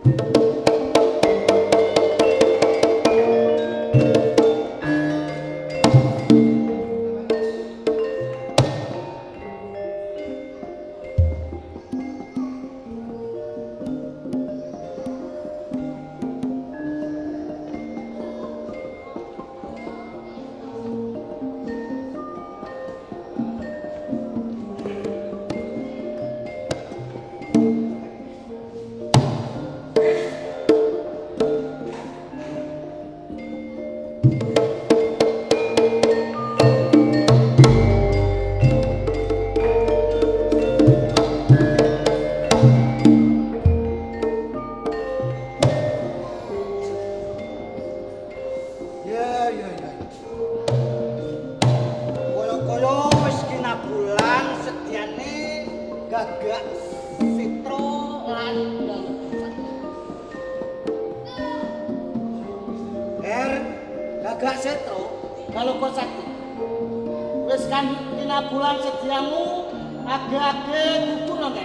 Gagak setro kalau kau sakit wis kan dina bulan sediamu age-age kudu nang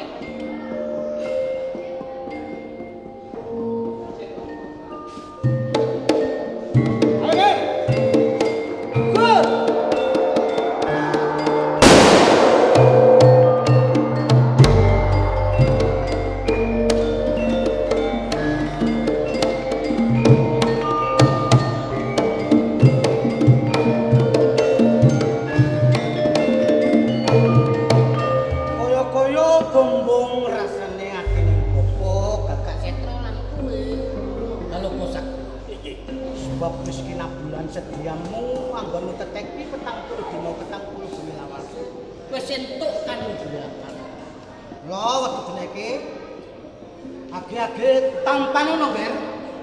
sediamu anggonmu teteki petang puluh dino petang puluh bengi lawas wis entuk kan jelakan lho waktu dene iki age-age tampan ngono Ger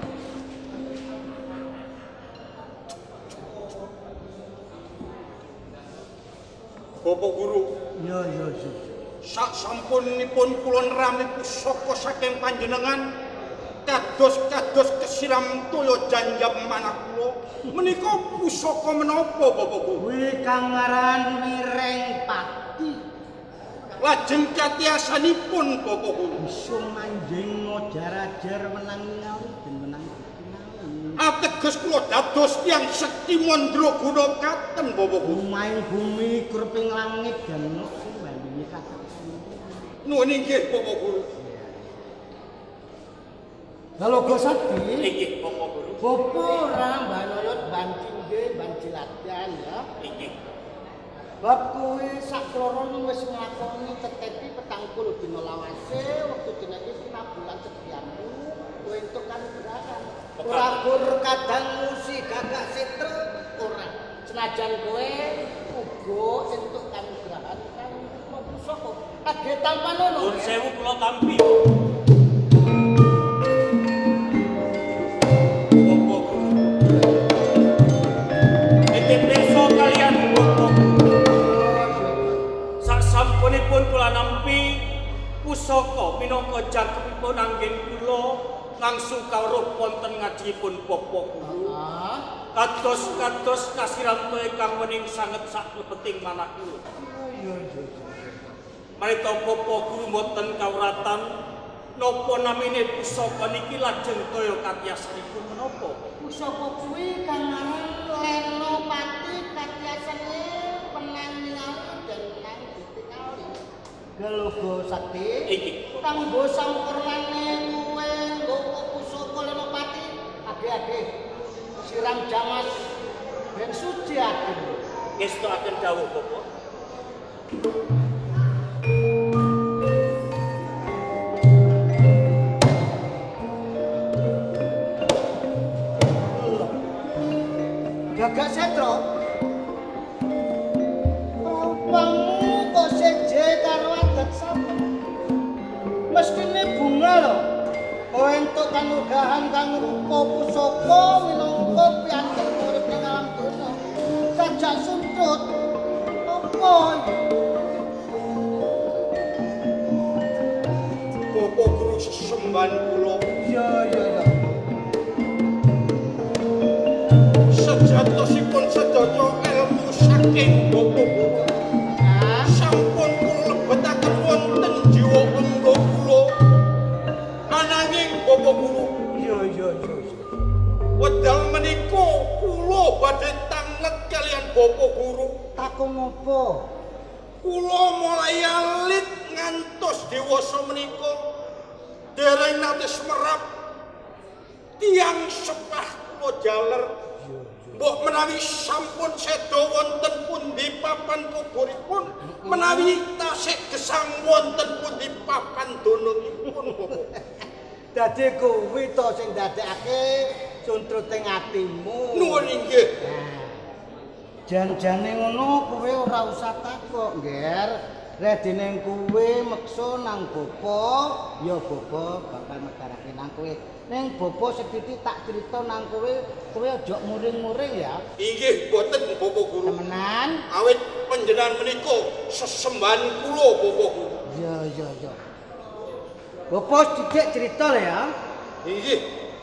Bapak Guru iya sak sampunipun kula nrami pusaka saking panjenengan kados kesiram toya janjam manah kula menika pusaka menapa Bapak Guru? Kuwi kang aran Mireng Pati. Lajeng katiasanipun Bapak Guru bisa manjing mojar-ajar menang ngawi ben menang dinawi. Ateges kula dados tiyang sekti mandraguna katen Bapak Guru. Main bumi kurping langit dan sing katen. Nuwun inggih Bapak Guru. Halo Go Sakti. Inggih Bapak Guru. Bapak ora mbanayot bancinge bancilatan ya. Inggih. Bab kuwi sakloron wis nglakoni tetepi 40 dina lawase wektu dina iki bulan sediamu kowe entuk kanugrahan. Ora gur kadang musi gagak setro ora. Senajan kowe uga entuk kanugrahan kang pusaka. Kage tampan ngono. Nuwun sewu kula tampi. Sasampunipun kula nampi pusaka minangka jangkepipun anggen kula langsung kawruh wonten ngajipun Bapak Guru. Kados kasiram ingkang wening sanget saklebeting manah kula. Marita Bapak Guru mboten kawratan napa namine pusaka niki lajeng kaya katiasanipun menapa? Pusaka kuwi kang aran Lenopati katiasane penang ningali dan menang ditingali. Galogo Sakti. Iki. Kanggo sampurnane kuwe nggo pusaka Lenopati age-age siram jamas ben suci ati. Ngestakaken dawuh Bapak. Gagak setro rupamu kok seje karo adat sapa mestine bunga lho kowe entuk kanugrahan kang rupa pusaka minangka piantun urip ning alam donya sajak suntut apa Bapak Guru sesembahan kula iya sejatosipun sedaya ilmu saking Bapak Guru sampun kula lebetaken wonten jiwa ungguh kula ananging Bapak Guru. Iya. Wedal menika kula badhe tanget kalian Bapak Guru. Takon apa? Kula mulai alit ngantos dewasa menika dereng nate semerap tiang sepah kula jaler. Mbok menawi sampun sedo wonten pundi papan kuburipun, menawi tasih gesang wonten pundi papan donanipun Bapak. Dadi kuwi to sing dadekake suntruting atimu. Nuwun inggih. Jan-jane ngono kowe ora usah takok, Nger. Redene kowe meksa nang bapa, ya bapa bakal megarake nang kowe. Ning bapa sedhithik tak crita nang kowe aja muring-muring ya. Inggih boten Bapak Guru. Temenan? Awit panjenengan menika sesembahan kula Bapak Guru. Iya. Bapa sithik crita lho ya. Inggih.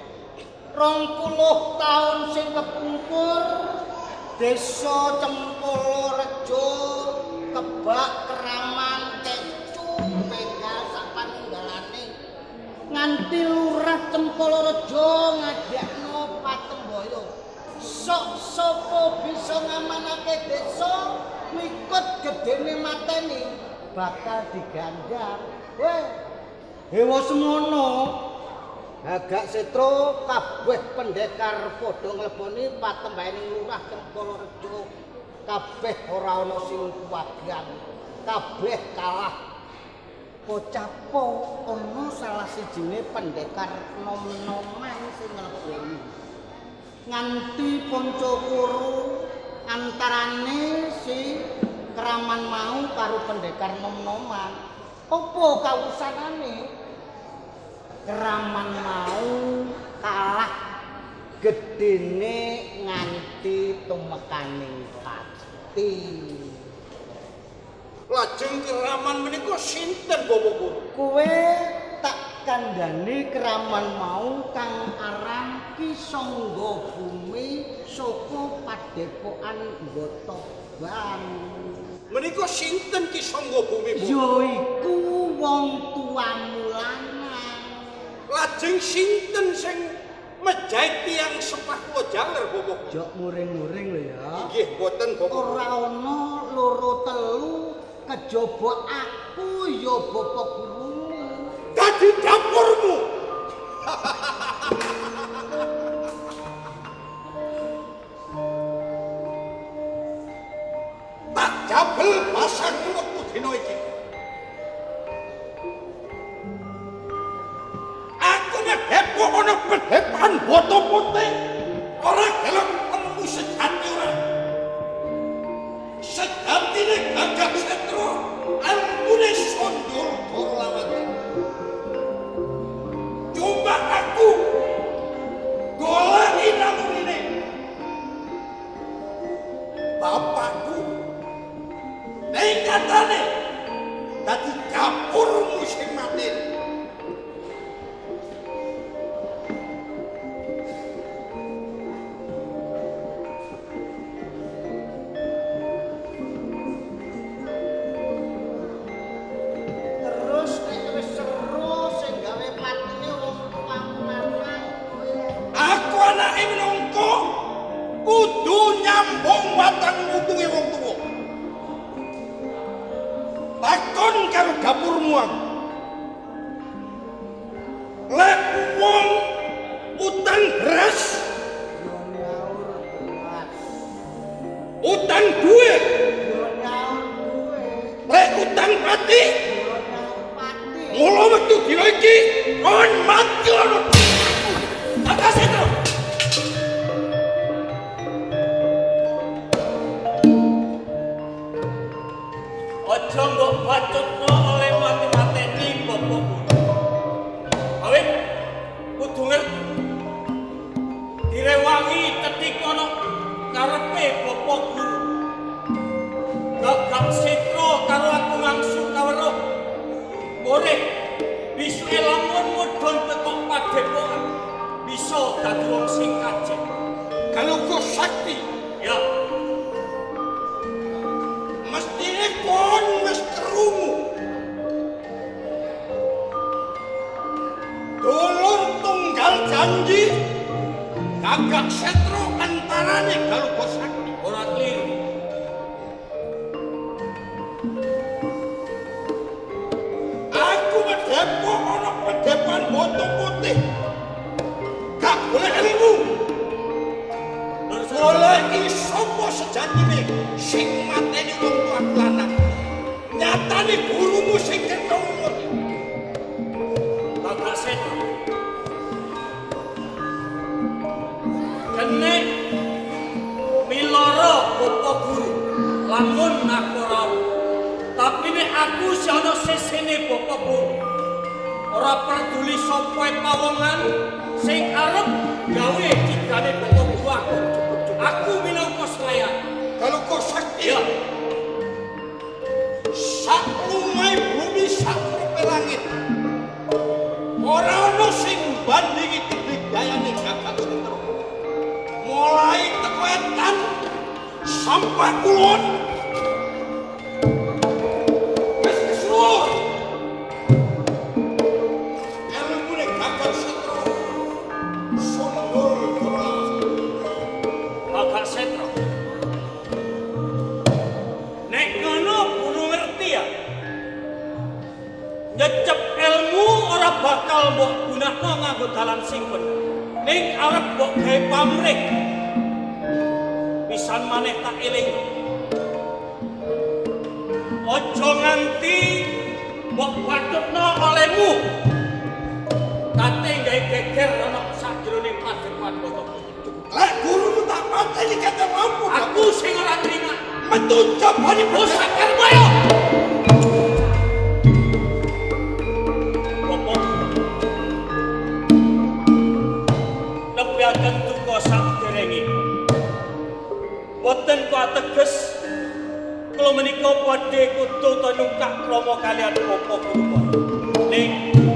20 tahun sing kepungkur Desa Cempolorejo kebak Keraman Kecu Begal sapanunggalane nganti lurah Cempolorejo ngadakno Patemboyo. Sok sapa bisa ngamanake desa mikut gedene mateni bakal diganjar. Hewa semono agak setro kabeh pendekar padha ngleboni patembahaning lurah Cempolorejo. Kabeh ora ana sing kuwagan. Kabeh kalah. Pocapo ana salah sijine pendekar nom-noman sing ngleboni. Nganti Poncokuru antarane si Keraman mau karo pendekar nom-noman. Apa kawusanane? Keraman mau kalah gedene nganti tumekaning pati. Lajeng Keraman menika sinten Bapak Guru? Kowe tak kandhani Keraman mau kang aran Ki Sangga Bumi saka Padepokan Ngotobang. Menika sinten Ki Sangga Bumi? Ya iku wong tuamu lanang. Lajeng sinten sing mejahi tiyang sepah kula jaler Bapak? Jok muring-muring lho ya. Inggih boten Bapak. Ora ana loro telu kejaba aku ya Bapak Guru. Dadi dapurmu. Tak jabel pasang wektu dina iki. Aku nek hepok ana pedhepan boto putih ora gelem temu sejati ora. Sejatine gagak setro ambune sondul durlawati. Coba aku goleki namune bapakku nekatane dadi dapurmu sing mati. Terus nek wis seru sing gawe patine wong tuamu lanang. Aku anake menungko kudu nyambung watang utunge wong tuwa. Takon karo dapurmu aku. Lek wong utang beras, Yo nyaur belas. utang duit, Yo nyaur duwe. lek utang pati, Yo nyaur pati. mula wektu dina iki kon mati ana. Atas itu. Aja mbok bacutno oleh mati-mateni Bapak Guru. Awit kudu ngerti. Direwangi ketika ana karepe Bapak Guru. Gagak sitra karo aku langsung kaweruh. Boleh bisuke lamun mudhun teko padepokan. Bisa dadi wong sing kajeng. Kalau kau sakti, Ya, mestine kon wis krungu. Dulur janji Gagak Setro antarane Galuga Sakti. Ora kliru. Aku medepo ana pedepan boto putih. Gak boleh ilmu. Goleki sapa sejatine sing mateni wong tuaku lanang. Nyatane gurumu sing kena umur. Gagak Setro. Kene miloro bapa guru. Lamun aku ora. Tapi nek aku si ana sesene bapa guru. Ora peduli sapa pawongan sing arep gawe cikane bapa guru aku. Aku minangka slayan. Galuga Sakti. Ya. Sak lumai bumi sak rupe langit. Ora ana sing bandingi kedayane Gagak Setro. Mulai teko etan sampai kulon. Wis kesuwun. Ilmune Gagak Setro sundul kelas. Gagak Setro. Nek ngono kudu ngerti ya. Nyecep ilmu ora bakal mbok gunakno nganggo dalan sing bener. Ning arep mbok gawe pamrih. Pisan maneh tak eling. Ojo nganti mbok patutno olehmu. Kate gawe geger ana sajroning padepan boto. Lek gurumu tak pateni kata mampu. Aku sing ora trima. Metu jabane Bos sakar bayo. Bapak. Nepiaken duka saderengipun. Boten kok ateges kula menika badhe kudu nyungkak krama kalian bapak kula. Ning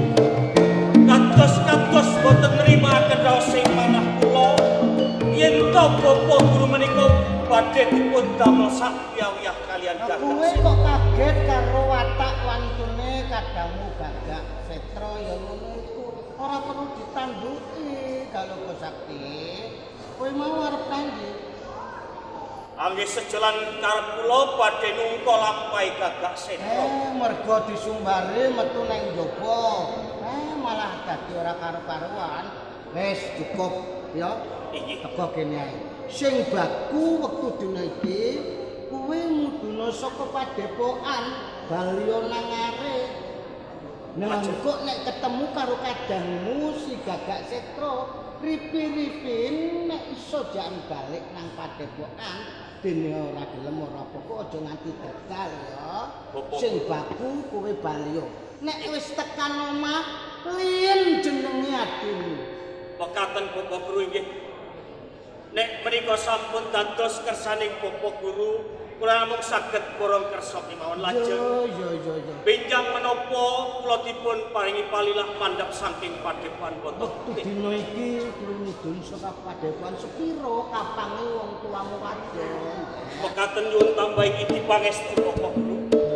kados boten nrimaken raos sing manah kula yen to bapak guru menika badhe dipun damel sakyawiyah kalian Gagak Kowe Setro. kok kaget karo watak wantune kadangmu Gagak Setro ya ngono iku. Ora perlu ditanduki Galuga Sakti. Kowe mau arep nandi? Angge sejalan karep kula badhe nungka lampahi Gagak Setro. Mergo disumbare metu nang njaba. Malah dadi ora karo-karuan. Wis cukup ya. Inggih. Teko kene ae. Sing baku wektu dina iki kowe muduna saka padepokan Balya nang arep. Nah, kok nek ketemu karo kadangmu si Gagak Setro, ripi-ripin nek iso jan balik nang padepokan dene ora gelem ora apa-apa aja nganti gagal ya. Sing baku kowe Balya. Nek wis tekan omah, lien jenenge adimu. Pekaten Bapak Guru inggih. Nek menika sampun dados kersaning Bapak Guru, kula namung saged borong kersa kemawon lajeng. Yo. Benjang menapa kula dipun paringi palilah mandhap saking padepokan boten. Wektu dina iki kowe mudhun saka padepokan sepiro kapange wong tuamu wadon. Pekaten nyuwun tambah iki dipangestu Bapak Guru.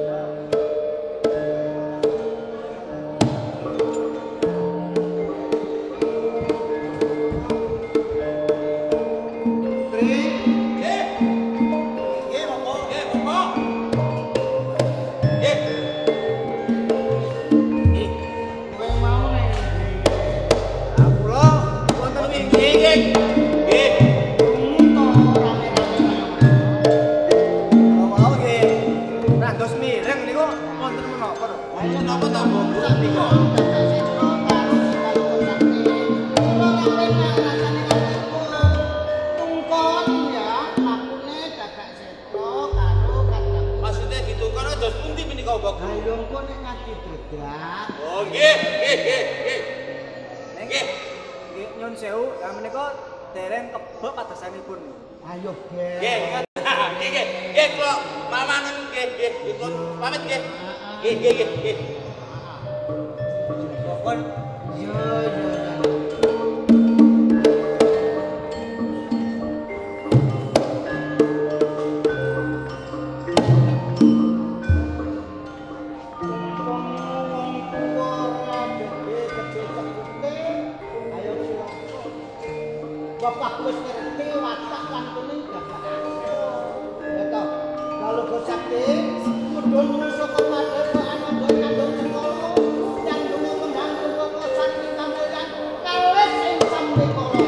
Nyun sewu, menika dereng kebek adosanipun. Ayo, Ger. Nggih, kula mamangen nggih, dipun pamit nggih. Nggih. Pokon Yo. Ayo Bapakku wis ngerti watak lan kuning gagak aku. Ya toh, kalau go sakti mudhun saka padepokan Ambo Kandung Sekolo yang dungo mendangu kok sakti kamulyan kalih sing sampe kala.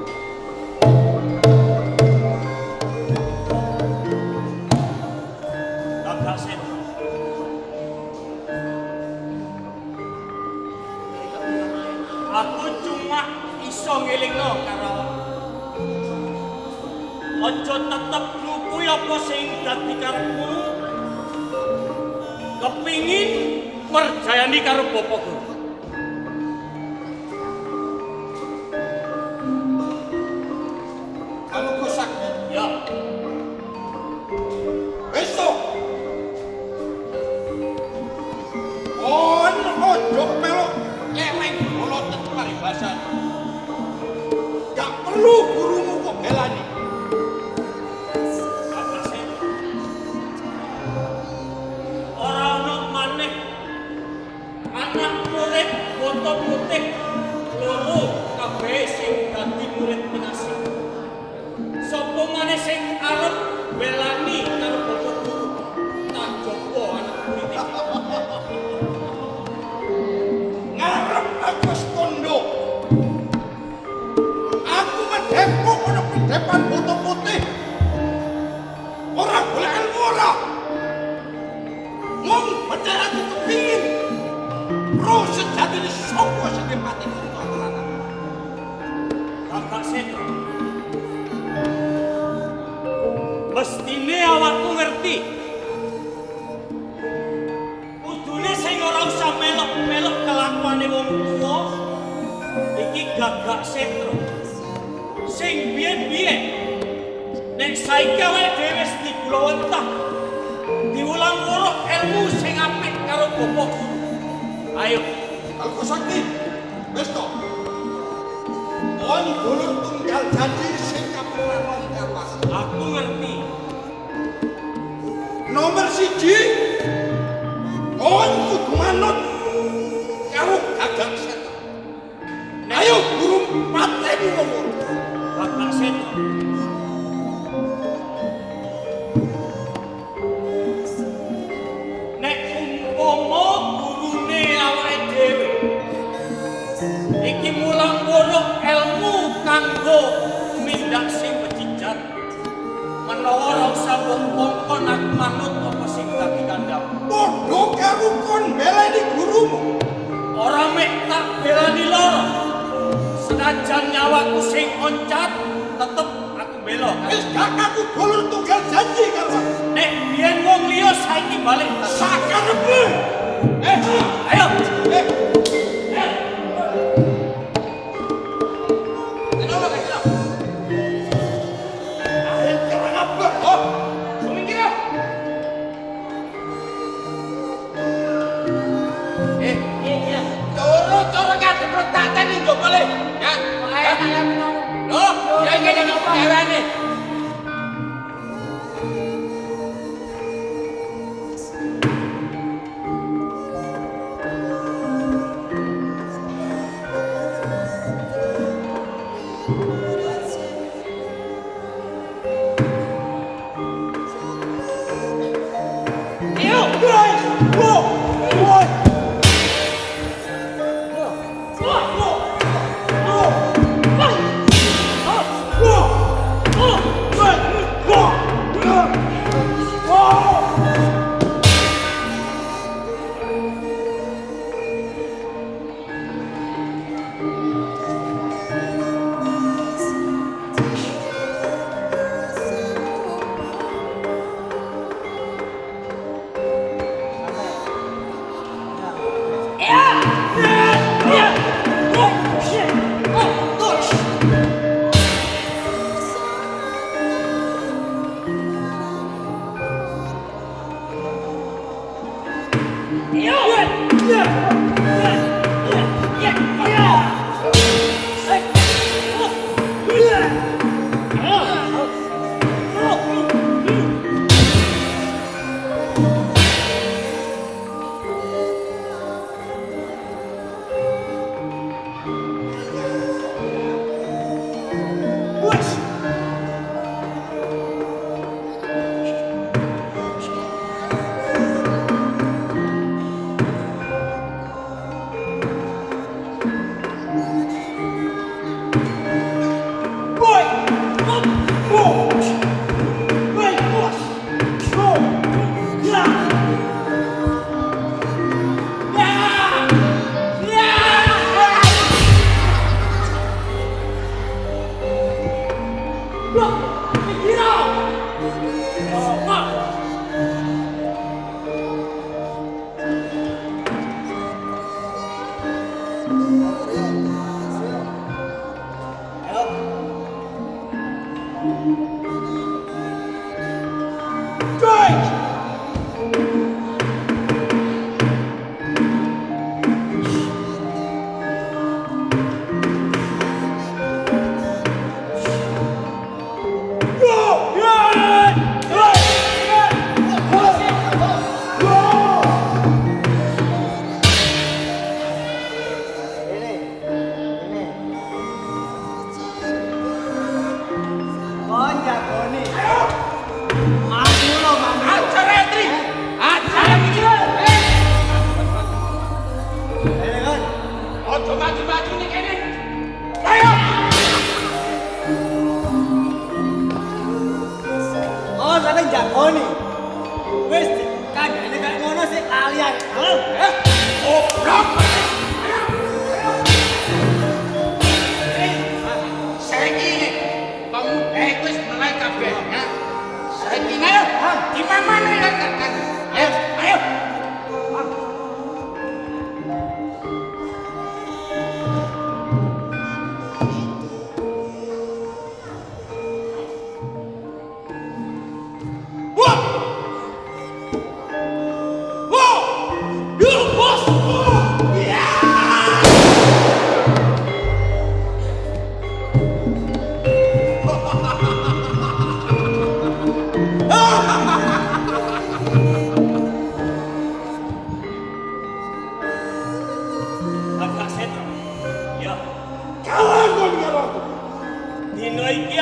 Gagak Set. Aku cuma iso ngelingno karo aja tetep ngukui apa sing dadi karepmu. Kepingin merjayani karo bapakku. Kalau kau sakit, Ya, besok on ojo melok eleng bolot paribasan. Gak perlu gurumu kok belani. Gagak Set. Ora ono maneh anak murid boto putih loro kabeh sing dadi murid penasih. Sopo maneh sing arep belani karo bapak guru tak jopo anak murid iki. Ngarep aku kondo. Aku medepok ana pendepan boto putih. Orang boleh ilmu ora. Mung bener aku kepingin. Roh sejati ini sopo sing mati untuk anak-anak. Gagak Set. Mestine awakku ngerti. Kudune sing ora usah melok-melok kelakuane wong tuwa. Iki Gagak Setro. Sing biyen-biyen nek saiki awake dhewe wis digulawentah. Diulang weruh ilmu sing apik karo bapak. Ayo, Kalau kau sakti, besto. On dulur tunggal janji sing kaperan kapas. aku ngerti. Nomor siji, on kudu manut karo Gagak Setro. Ayo guru pateni ngomong. Gagak Setro. Nek umpama gurune awake dhewe iki mulang weruh ilmu kanggo mindak sing bejijat, menawa ora usah ngongkon aku manut apa sing dadi kandham. Podo karo kon belani gurumu. Ora mek tak belani loro. Senajan nyawaku sing oncat, tetep aku bela. Wis gak aku dulur tunggal janji karo aku. Nek biyen wong liya saiki balik. Sakarepmu. Ayo. Kenapa gak siap? Ayo kerang apa? Oh, sumingkir ya. Iya. Coro kadhe protaten iki yo boleh. Ya. Loh, ya iki nek dewane. Oh!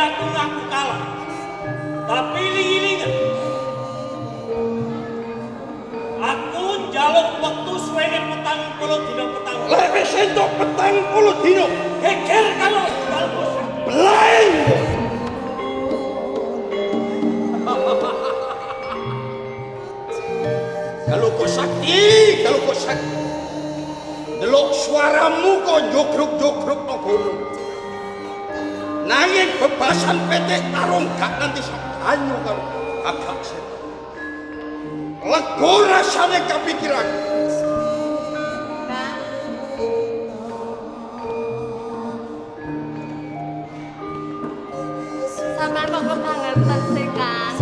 aku ngaku kalah. Tapi iling-ilingan. Aku njaluk wektu suwene 40 dina petang. Lek wis entuk 40 dina, Geger karo Galgo Sakti. blaing. Galgo Sakti. Delok suaramu kok jogruk-jogruk no gunung. Nanging bebasan petik tarung gak nanti banyu karo agak setan. Lego rasane kepikiran. Kang. Sampeyan kok kebangetan sih, Kang.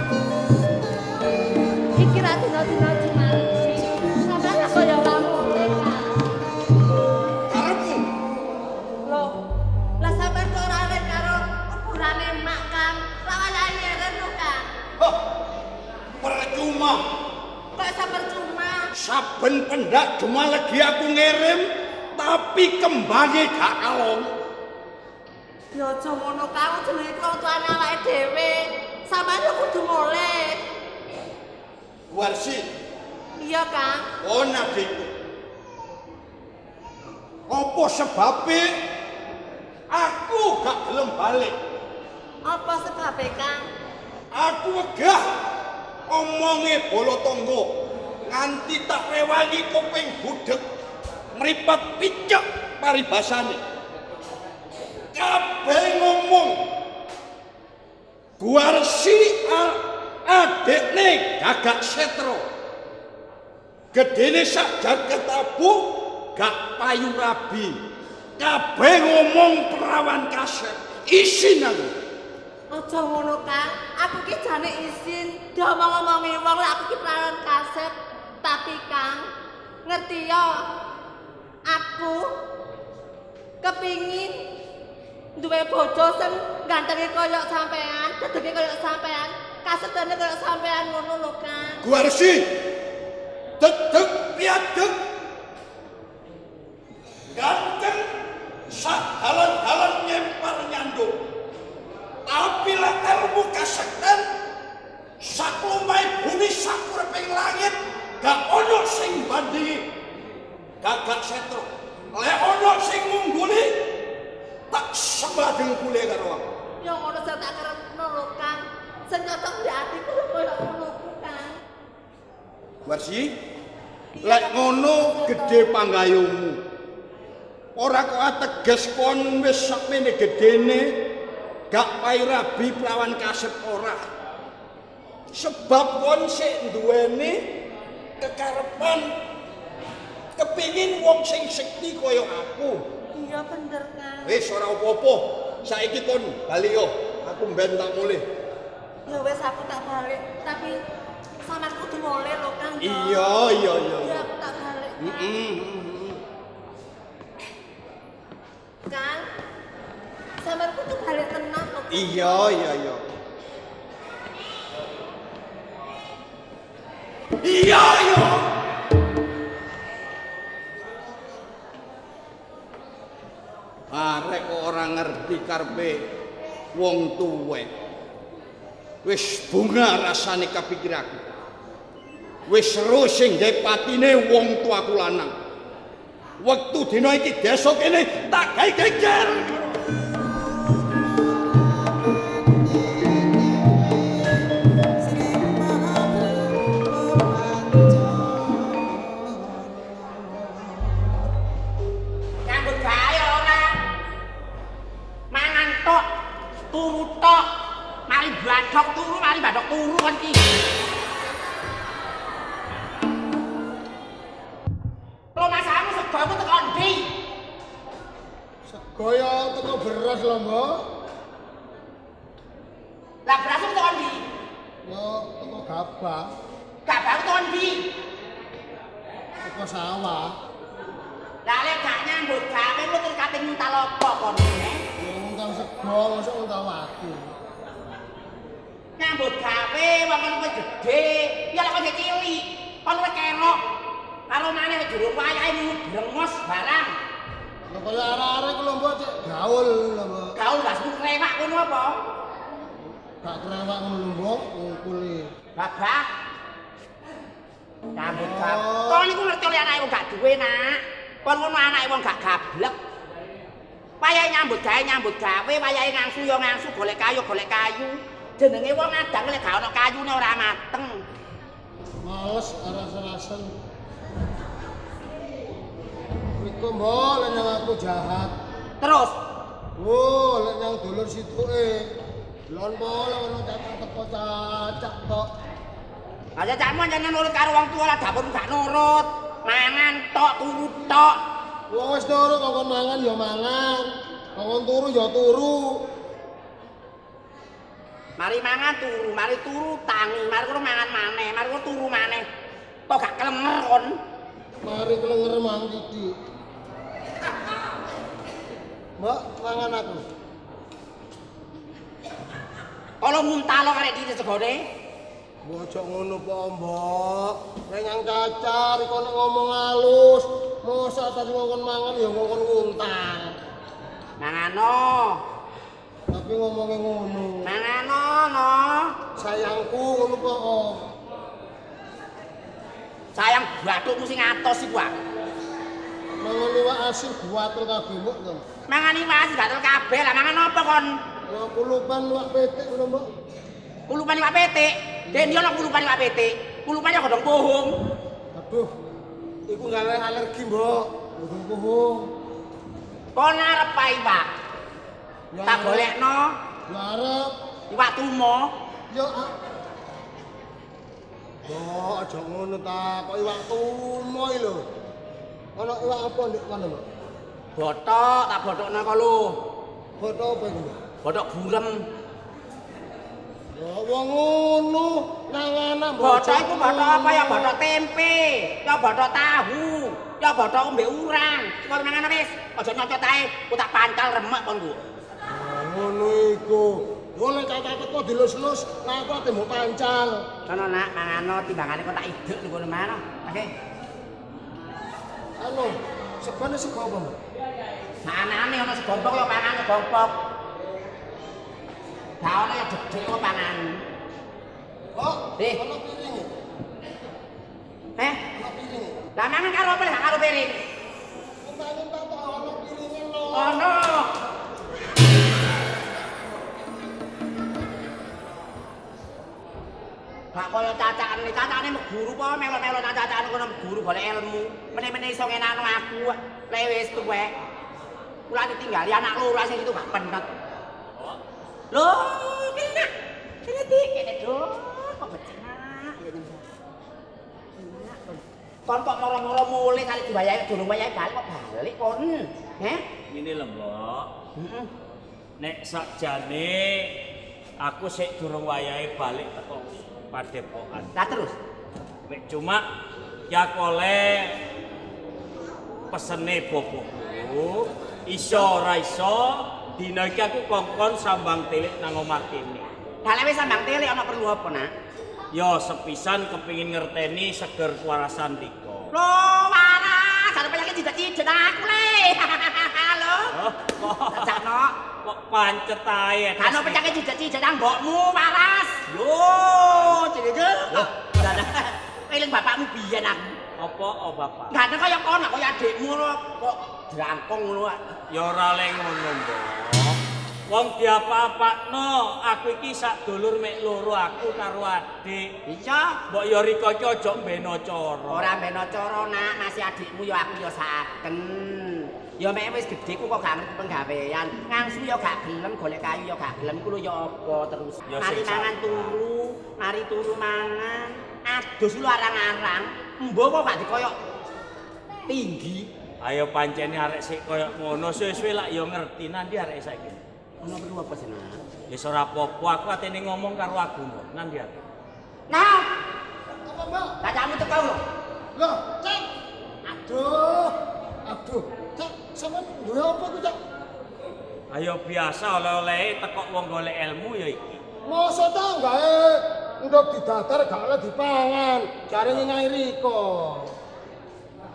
Iki ra dina-dina Jumat. Sampeyan kok ya ora mulih, Kang. Karepmu Loh, lah sampeyan kok ora arek karo kuburane mak, Kang. Lawan nyeren lho, Kang. hah, percuma. Kok iso percuma? Saben pendak cuma lagi aku ngirim, tapi kembangnya gak kalong. Ya aja ngono, Kang. Jenenge wong tuane awake dhewe. Sampeyan yo kudu mulih. Warsi, Iya, Kang. adikku. Apa sebabnya aku gak gelem balik? Apa sebabnya, Kang? Aku wegah omonge bolo tonggo nganti tak rewangi kuping budek mripat picek paribasane. Kabeh ngomong Guarsi adekne Gagak Setro. Gedene sak jagat abu gak payu rabi. Kabeh ngomong perawan kaset. Isin aku. Aja ngono, Kang. Aku ki jane izin diomong-omongi wong lek aku ki perawan kaset. Tapi, Kang, ngerti ya? Aku kepingin duwe bojo sing gantenge koyo sampean, dedenge koyo sampean, kasetane koyo sampean ngono lho, Kang. Guarsi, dedeg piadeg, ganteng, sak dalan-dalan nyempar nyandung. Tapi lek ilmu kasekten, sak lumai bumi sak uriping langit, gak ono sing bandingi. Gagak Setro, lek ono sing ngungguli, tak sembah dengkule karo aku. Ya ngono sing tak kerepno lho, Kang. Sing cocok di atiku lho koyo ngono ku, Kang. Warsi, lek ngono gede panggayumu. Ora kok ateges kon wis sakmene gedene, gak payu rabi prawan kaset ora. Sebab kon sik duweni kekarepan kepingin wong sing sekti kaya aku. Iya bener, Kang. Wis ora apa-apa. Saiki kon bali yo. Aku mben tak mulih. Ya wis aku tak balik, tapi sampean kudu mulih lho, Kang. Iya. Iya aku tak balik. Kang. Sampean kudu balik tenan lho. Iya. Iya. Arek kok ora ngerti karepe wong tuwek. Wis bunga rasane kepikiranku. Wis seru sing gawe patine wong tuaku lanang. Wektu dina iki desa kene tak gawe geger. Badok turu kan ki. Lo masamu sego aku teko ndi? Sego ya teko beras lho, Mbok. Lah beras teko ndi? Ya teko gabah, Gabah teko ndi? teko sawah. Lah lek gak nyambut gawe lu terus kate nyuntal apa kon? Ya ngundang sego, mosok ngundang aku. Nyambut gawe wong kon wis gedhe, ya lek kon cilik, kon wis kerok. Karo maneh durung wayahe brengos barang. Lah kaya arek-arek ku lho Mbok cek gawe gaul lho, Mbok. Gaul gak sebut krewak ngono apa? Gak krewak ngono, Mbok, ngukuli. Babak. Nyambut gawe. Kon niku ngerti oleh anake wong gak duwe, Nak. Kon ngono anake wong gak gablek. Wayahe nyambut gawe, wayahe ngangsu ya ngangsu, golek kayu. Jenenge wong adang lek gak ono kayune ora mateng. Males aras-arasen. Iku Mbok lek nang aku jahat. Terus Oh, lek nang dulur situke. Lon bola ono cacak teko cacak tok. aja cakmu jangan nurut karo wong tua lah dapur gak nurut. Mangan tok turu tok. Wong wis nurut kok mangan ya mangan. Kok turu ya turu. Mari mangan turu, mari turu tangi, mari kono mangan maneh, mari kono turu maneh. Kok gak kelenger kon. Mari kelenger mang Didi. Mbak, mangan aku. Kalau muntah lo karek diri segone. Bocok ngono po, Mbok. Nek nyang cacar iku nek ngomong halus, mosok tadi ngomong mangan ya ngomong nguntang. Mangano. Tapi ngomongnya ngono. Mangano no. Sayangku ngono po. Sayang bathukmu sing atos iku ah. Mangan iwak asin buatel kabeh Mbok to. Mangan iwak gatel kabeh lah mangan apa kon? Ya kulupan iwak petik ngono, Mbok. Kulupan iwak petik. Den yo kulupan iwak petik. Kulupane godhong pohong. Aduh. Iku gak alergi, Mbok. Godhong pohong. Kon arep pa iwak? Ya Tak golekno. Ya arep. Iwak tumo. Yo. Mbok aja ngono ta, kok iwak tumo iki lho. Ana iwak apa ndek kono, Mbok? Botok, tak botokno kok lho. Foto apa iki, Mbok? Botok burem. Ya wong ngono nang anak Botok iku botok apa ya? Botok tempe, ya botok tahu, ya botok ombe urang. Kon mangan wis, aja nyocot ae, ku tak pancal remek kon ku. Ngono iku. Oleh cacat kok dilus-lus, nah aku ate mbok pancal. Sono nak mangano timbangane kok tak idek niku mana. Oke. Anu, sebane sego apa, Mbak? Sanane ana segompok ya pangan segompok. Daone ya gedhe kok pangan. Oh, Eh. ana piring. Ana piring. Lah mangan karo apa gak karo piring? Mangan tak ana piringe lho. Ono. Gak kaya cacakane meguru apa melo-melo cacakane kono meguru golek ilmu. Meneh-meneh iso ngenakno aku lek wis tuwek. Kula ditinggali anak loro sing itu gak penet. Lho, kene. Kene dong. Kok becak ya ning. Kon kok moro-moro mulih kali dibayahi durung wayahe balik kok balik kon. Heh? Ini lho, Mbok. Heeh. Nek sakjane aku sik durung wayahe balik teko Padepokan. Lah terus Mek cuma ya kole pesene boboku iso ora iso dina iki aku kongkon sambang tilik nang omah kene. Lah wis sambang tilik ana perlu apa, Nak? Ya sepisan kepingin ngerteni seger kuarasan Diko. Lho, waras, ada penyakit cidet-cidet aku le. Halo. Cacakno. Kok pancet ae. Kano penyakit cidet-cidet nang mbokmu, waras. Yo, cidet. Eling bapakmu biyen aku. Apa oh bapak? Gak ada kaya kono, kaya adikmu lho. Kok drangkong ngono. Ya ora le ngono, Mbok. Wong diapa-apakno, aku iki sak dulur mek loro aku karo adik. Iya. Mbok ya riko iki aja mbeno cara. Ora mbeno cara, Nak, masih adikmu ya aku ya saken. Ya mek wis gedhe ku kok gak ngerti penggawean. Ngangsu ya gak gelem, golek kayu ya gak gelem ku lho ya apa terus. Ya, Mari sing mangan sabar. turu, mari turu mangan. Adus lu arang-arang. Mbok kok gak dikoyok tinggi. Ayo pancene arek sik koyo ngono suwe-suwe lak ya ngerti nanti arek saiki. Ono perlu apa sih, Nak? Wis ora apa-apa aku atene ngomong karo aku, Mbok. Nanti arek. Nah, Apa, Mbak? kacamu teko lho. Loh, Cak. Aduh. Aduh. Cak, sampean duwe apa ku, Cak? Ayo biasa oleh-oleh tekok wong golek ilmu ya iki. Mosok ta gawe ndok didadar gak oleh dipangan. Jare nyai Riko.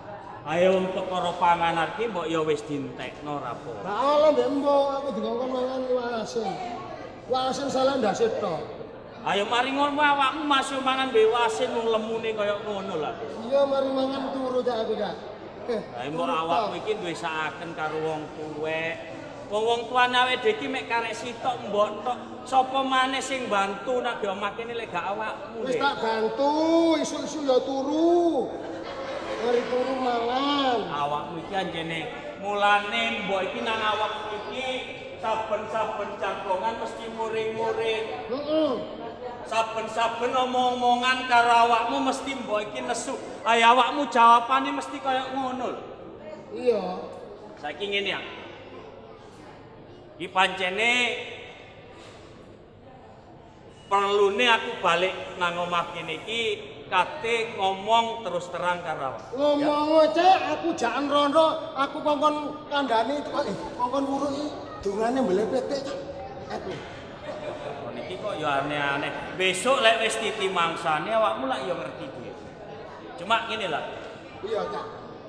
Ayo untuk perkara panganan ki mbok ya wis dientekno ra apa. Lah ala mbek mbok aku dikongkon mangan wasin. Wasin salah ndase tok. Ayo mari ngono awakmu masuk mangan mbek wasin wong lemune kaya ngono lah. Iya mari mangan turu cak aku cak. Lah mbok awakmu iki duwe sakaken karo wong tuwek. Wong tuane awake dhewe iki mek karek sitok mbok tok. Sapa maneh sing bantu nek yo makene lek gak awakmu. Wis tak bantu, isu-isu ya turu. Mari turu mangan. Awakmu iki anjene mulane mbok iki nang awakmu iki saben-saben jagongan mesti muring-muring. Heeh. Saben-saben omong-omongan karo awakmu mesti mbok iki nesu. Ayo awakmu jawabane mesti kaya ngono lho. Iya. Saiki ngene ya. Iki pancene perlune aku balik nang omah kene iki kate ngomong terus terang karo awak. Ngomong cek aku jangan rono, aku kongkon kandhani kongkon wuruhi dungane mblepetek cak. Aku. Niki kok ya aneh-aneh. Besok lek wis titi mangsane awakmu lak ya ngerti dhewe. Cuma ngene lah. Iya cak.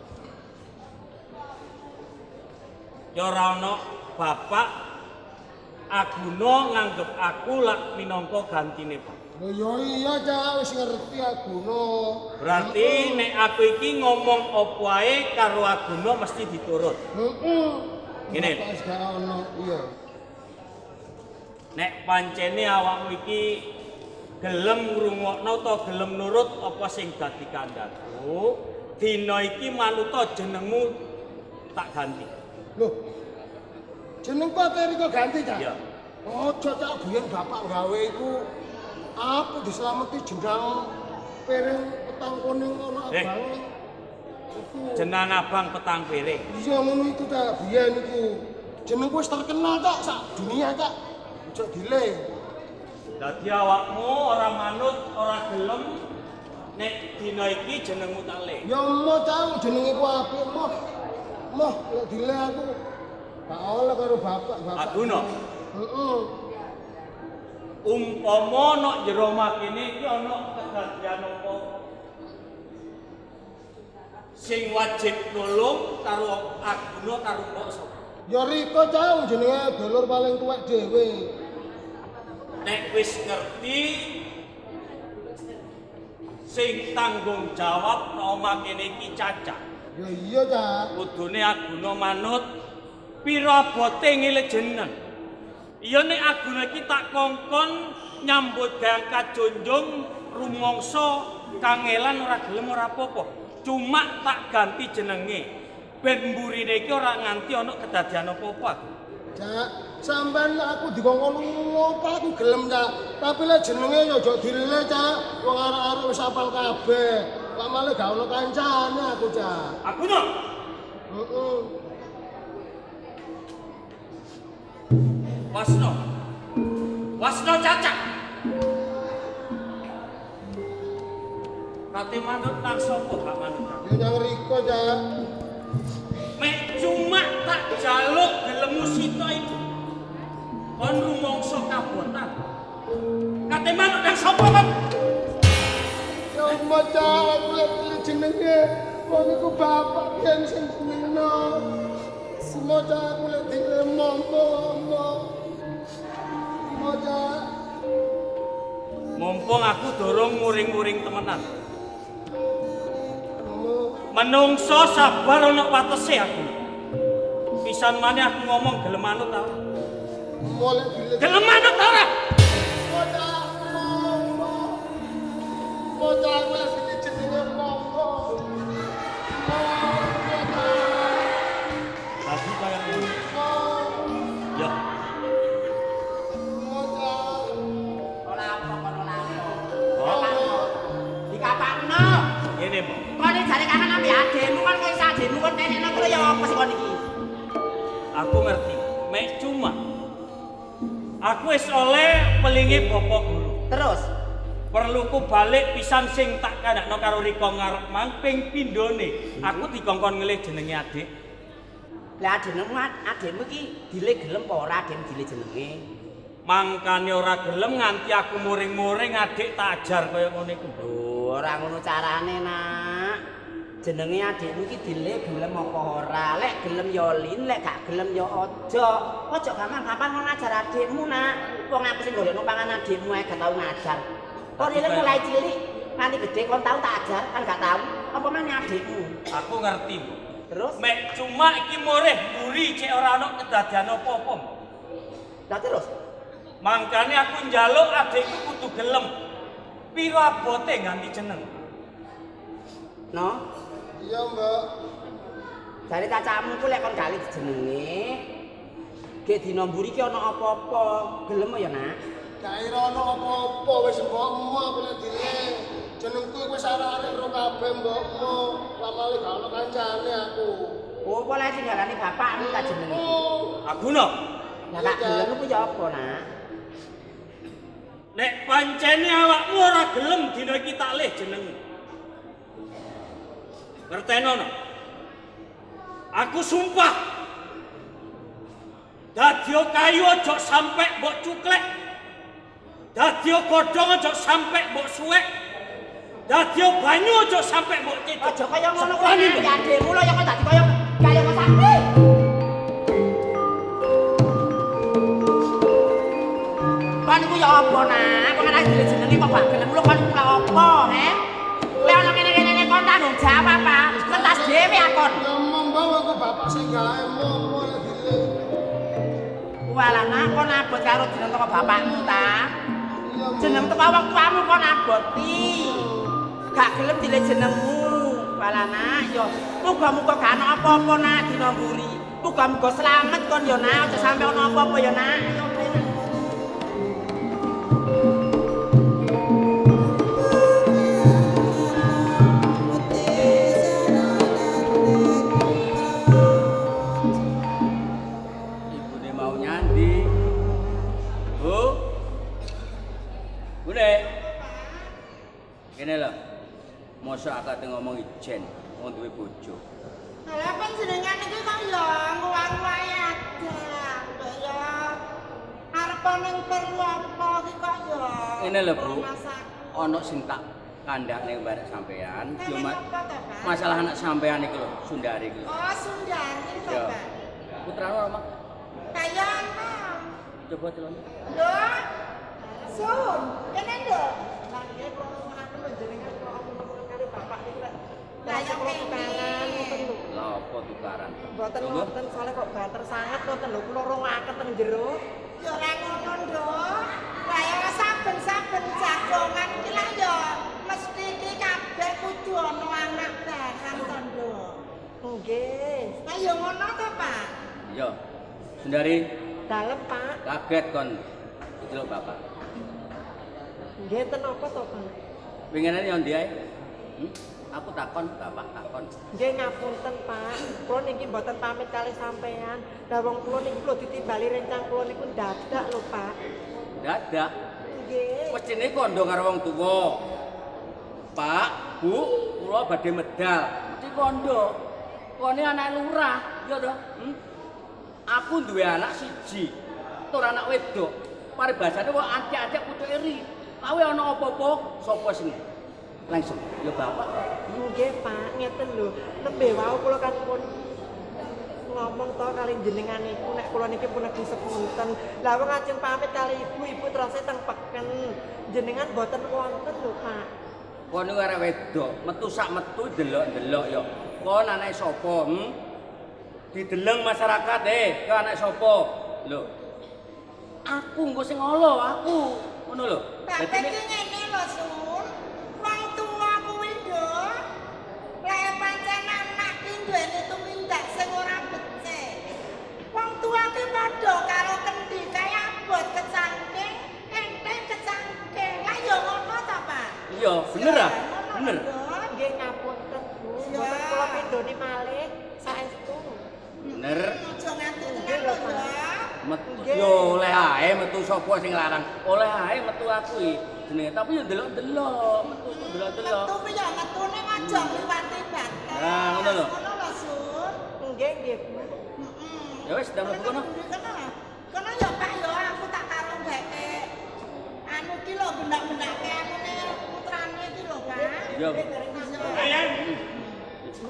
Ya ora ono bapak Aguna nganggep aku lak minangka gantine Pak. Lho ya iya cak wis ngerti Aguna. Berarti nek aku iki ngomong apa ae karo Aguna mesti diturut. Heeh. Ngene. Wis gak ono iya. Nek pancene awakmu iki gelem ngrungokno utawa gelem nurut apa sing dadi kandhaku, dina iki manuta jenengmu tak ganti. Loh. Jeneng pateri kok ganti cak? Iya. Ojo cak biyen bapak gawe iku apa dislameti jeneng piring petang kuning ono abang. Jeneng abang petang piring. Iya ngono iku cak biyen iku. Jenengku wis terkenal cak sak dunia cak. Ojo dile. Dadi awakmu ora manut, ora gelem nek dina iki jenengmu tak le. Ya emoh cak jenenge ku apik emoh. Emoh lek dile aku gak oleh karo bapak. Aguna. Heeh. Umpama nek jero omah kene iki ana kedadian apa sing wajib nulung karo Aguna karo mbok sapa? Ya Riko cak jenenge dulur paling tuwek dhewe. Nek wis ngerti sing tanggung jawab nek omah kene iki Cacak. Ya iya cak. Kudune Aguna manut pira abote ngile jeneng. Iya nek Aguna iki tak kongkon nyambut gawe kajonjong rumangsa kangelan ora gelem ora apa-apa. Cuma tak ganti jenenge. Ben mburine iki ora nganti ana kedadian apa-apa. Cak, sampean aku dikongkon ngopo aku gelem cak. Tapi lek jenenge ya aja dile cak. Wong arek-arek wis hafal kabeh. Lah malah gak ono kancane aku cak. Aguna. Heeh. Wasno. Wasno Cacak. Kate manut nang sapa gak manut? Ya nang Riko cak. Mek cuma tak jaluk gelemu sita itu. Kon rumangsa kabotan. Kate manut nang sapa kon? Ya Allah cak, aku lek jenenge wong iku bapak yen sing jenengno. Semua cak aku lek dile mompo. Cak. Mumpung aku dorong muring-muring temenan. Menungso sabar ana watese aku. Pisan maneh aku ngomong gelem manut ta ora? Molek dile. Gelem manut ta ora? Bocah aku lek dile jenenge mompo. Tadi kaya ngono. Ya. Ora apa kono lapo. Oh, Dikapakno. ngene, Mbok. Kone jare kangen ambe adekmu kan kowe sak adekmu kon tenekno kowe ya apa sih kon iki? Aku ngerti. Mek cuma aku wis oleh pelingi bapak guru. Terus Perlu ku balik pisan sing tak kandakno karo Riko ngarep mang ping pindhone. Aku dikongkon ngelih jenenge adik. lah adekmu iki dile gelem apa ora adekmu dile jenenge? Mangkane ora gelem nganti aku muring-muring adik tak ajar kaya ngono iku. Ora ngono carane, Nak. jenenge adikmu iki dile gelem apa ora. Lek gelem ya lin, lek gak gelem ya aja. Aja gampang-gampang ngono ngajar adikmu, Nak. Wong aku sing golekno pangan adikmu ae gak tau ngajar. Kok dile mulai cilik nganti gede kon tau tak ajar kan gak tau. Apa meneh adikmu? Aku ngerti, Bu. Terus Mek cuma iki moreh mburi cek ora ono kedadian apa-apa. lah terus Mangkane aku njaluk adikku kudu gelem. Piro abote nganti jeneng. no Iya, Mbak. dari cacamu ku lek kon gali jenenge ge dina mburi ki ana apa-apa gelem ya Nak? Gak ira ono apa-apa wis mbokmu aku lek dile. Jenengku wis arek-arek ro kabeh mbokmu. Lamale gak ono kancane aku. Oh apa lek sing ngarani bapakmu ta jenenge? Aku no. Lah gak gelem ku ya apa Nak? Nek pancene awakmu ora gelem dina iki tak leh jeneng. Ngerteno no. Aku sumpah. Dadya kayu aja sampe mbok cuklek. Dadya godhong aja sampe mbok suwek. Dadya banyu aja sampe mbok cedhok. Aja kaya ngono kuwi adikmu lho ya kok dadi kaya sakti. Kon iku ya apa Nak? Kok ora jenenge kok gak gelem lho kon iku lha apa, he? Lek ana ngene-ngene kon tanggung jawab apa? Mentas dhewe akon. Ngomong bawa aku bapak sing gawe mopo lek dile. Walah Nak kon abot karo jeneng teko bapakmu ta? Jeneng teko wong tuamu kon aboti. Gak gelem dile jenengmu. Walah Nak yo muga-muga gak ana apa-apa Nak dina mburi. Muga-muga slamet kon yo Nak, aja sampe ana apa-apa yo Nak. Ayo Kene lho. Mosok akate ngomong ijen wong duwe bojo. Lah panjenengan iki kok ya nguwang-nguwangi ada. Ya arep ning perlu apa iki kok ya. Ngene lho, Bu. Ana sing tak kandhakne barek sampean, cuma masalah anak sampean iki lho, Sundari iki. Oh, Sundari to, Ya. Pak. Putrane ora, Mak? Kaya ana. Coba celon. Lho. Sun, kene lho. Lah nggih kok aku jenengan kok aku karo bapak iki lek. Lah ya tukaran ngoten lho. Lah apa tukaran? Mboten ngoten soalnya kok banter sangat ngoten lho kula rongaken teng jero. Ya ora ngono, Nduk. Lah ya saben-saben jagongan iki lah ya mesti iki kabeh kudu ana anak barang to, Nduk. Nggih. Lah ya ngono to, Pak. Iya. Sundari Dalem, Pak. kaget kon diceluk bapak. Nggih ten apa to, Pak? Pengenane yo ndi ae? Aku takon, bapak takon. Nggih ngapunten, Pak. Kula niki mboten pamit kali sampean. Lah wong kula niki lho ditimbali rencang kula niku dadak lho, Pak. Dadak. Nggih. Mestine kondo karo wong tuwa. Pak, Bu, kula badhe medal. Mesti kondo. Kone anak lurah, ya to? Aku duwe anak siji. Tur anak wedok. Paribasane kok acek-acek pucuk iri. Kawe ana apa-apa, sapa sing langsung ya bapak. Nggih, Pak, ngeten lho. Nembe wau kula kan pun ngomong to kali jenengan niku nek kula niki pun nedhi sepunten. Lah wong ajeng pamit kali ibu terus teng peken. Jenengan boten wonten lho, Pak. Kono arek wedok, metu sak metu delok-delok ya. Kon anake sapa? Dideleng masyarakat ke anak sapa? Lho. Aku engko sing ngolo, aku. Ngono lho. Tapi iki ngene lho, Sun. Wong tuwa kuwi, Nduk. Lek pancen anak ki duweni tumindak sing ora becik. Wong tuwa ki padha karo kendi kaya abot kecangking, enteng kecangking. Lah ya ngono ta, Pak? Iya, bener ah. Bener. Nggih ngapunten, Bu. Mboten kula pindhoni malih saestu. Bener. Aja nganti tenan lho, ya. Metu yo oleh ae metu sapa sing larang. Oleh ae metu aku iki jenenge, tapi yo delok-delok, metu delok-delok. Metu ya metune aja ngliwati batas. Nah, ngono lho. Ngono lho, Sun. Nggih, nggih, Bu. Ya wis, ndang mlebu kono. Kono ya Pak ya aku tak karo mbeke. Anu ki lho bendak-bendake anune putrane iki lho, Pak. Iya. Ayan.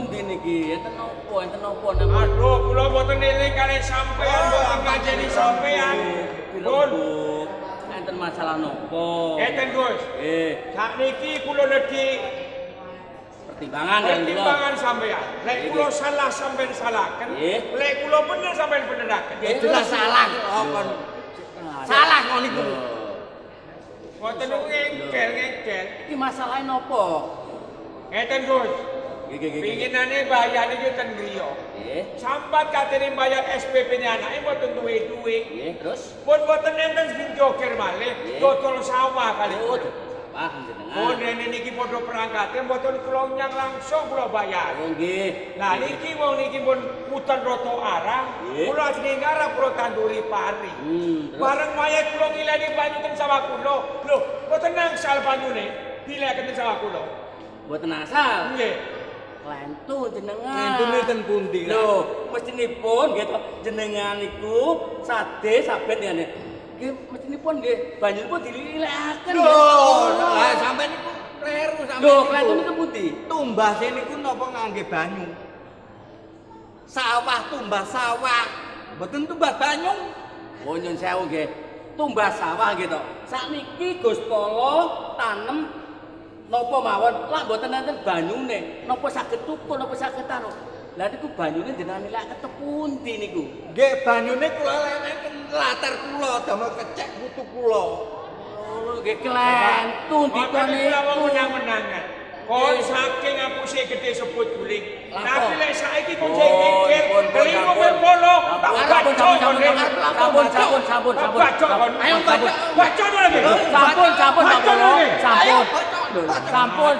pundi niki? Enten napa nama? Aduh, kula mboten eling kalih sampean mboten ngajeni sampean. Pun enten masalah napa? Enten Gus. Sakniki kula nedhi pertimbangan sampean. Lek kula salah sampean salahken. Lek kula bener sampean beneraken. Jelas salah kok kon. Salah kok niku. Mboten ngengkel. Iki masalahe napa? Ngeten Gus. Pinginane bayar iki ten griya. Sambat katene bayar SPP-ne anake mboten duwe duit. Terus Mboten enten sing joker malih, dodol sawah kali. Jenengan. Oh, rene niki padha perangkate mboten kula nyang langsung kula bayar. Oh nggih. Lah niki wong niki pun muter rata arah, kula ajeng ngarep kula tanduri pari. Bareng mayat kula ngileni banyu ten sawah kula. Lho, mboten nangsal banyune, dileken ten sawah kula. Mboten asal. Nggih. Lentu jenengan. Lentune ten pundi? Lho, mestinipun nggih to jenengan niku sade saben ngene. Nggih mestinipun nggih banyunipun dililekaken. Lah sampean niku kleru sampean. Lho, lentu niku pundi? Tumbase niku napa ngangge banyu? Sawah tumbas sawah. Mboten tumbas banyu. Oh nyun sewu nggih. Tumbas sawah nggih to. Sakniki Gus Polo tanem napa mawon lak mboten enten banyune napa saged tukul napa saged anu lha niku banyune jenengan nilakaken pundi niku Nggih banyune kula leken latar kula damel kecek putu kula. oh nggih kelentu dikone kula wong menang-menangan kon saking apuse gede sebut guling tapi lek saiki kon jengkel kelimo polo sampun ayo baca lagi sampun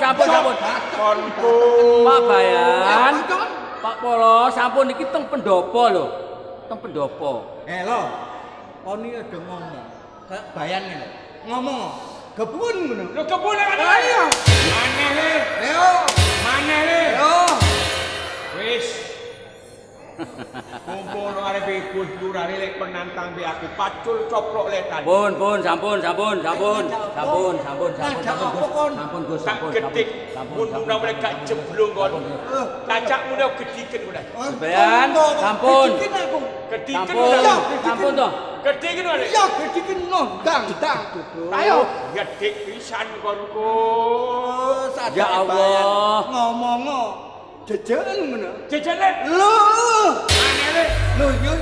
Pak Bayan Pak Polo sampun iki teng pendopo lho teng pendopo Lho kon iki ada ngomong Bayan ngene ngomong kebun ngono lho kebun ayo maneh wis kumpul arep ikut lurane lek penantang be aku pacul coplok letan Pun Gus sampun gedik mun mulai gak jeblong kon cacak muda gediken udah Bayan sampun gediken sampun to gediken udah ya gediken nondang ayo gedik pisan konku ya Allah ngomong jejen ngono jejenan lho maneh lho yo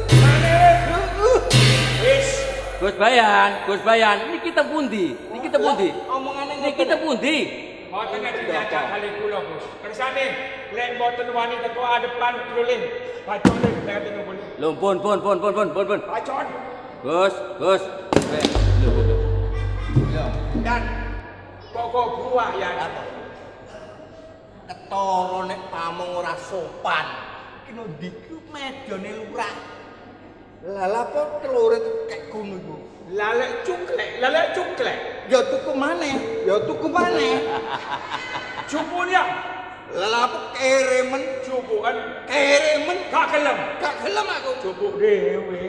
wis Gus Bayan niki teng pundi omongane niki teng pundi mboten ngajak kali kula Gus kersane lek mboten wani teko adepan kruling bacone nek nunggu lho pun bacon Gus dan pokok buah ya ketara nek pamong ora sopan iki no ndiku medone lurah lah apa telure kek ngono iku lalek cuklek ya tuku maneh cupun ya lah apa keremen cupukan gak gelem aku cupuk dhewe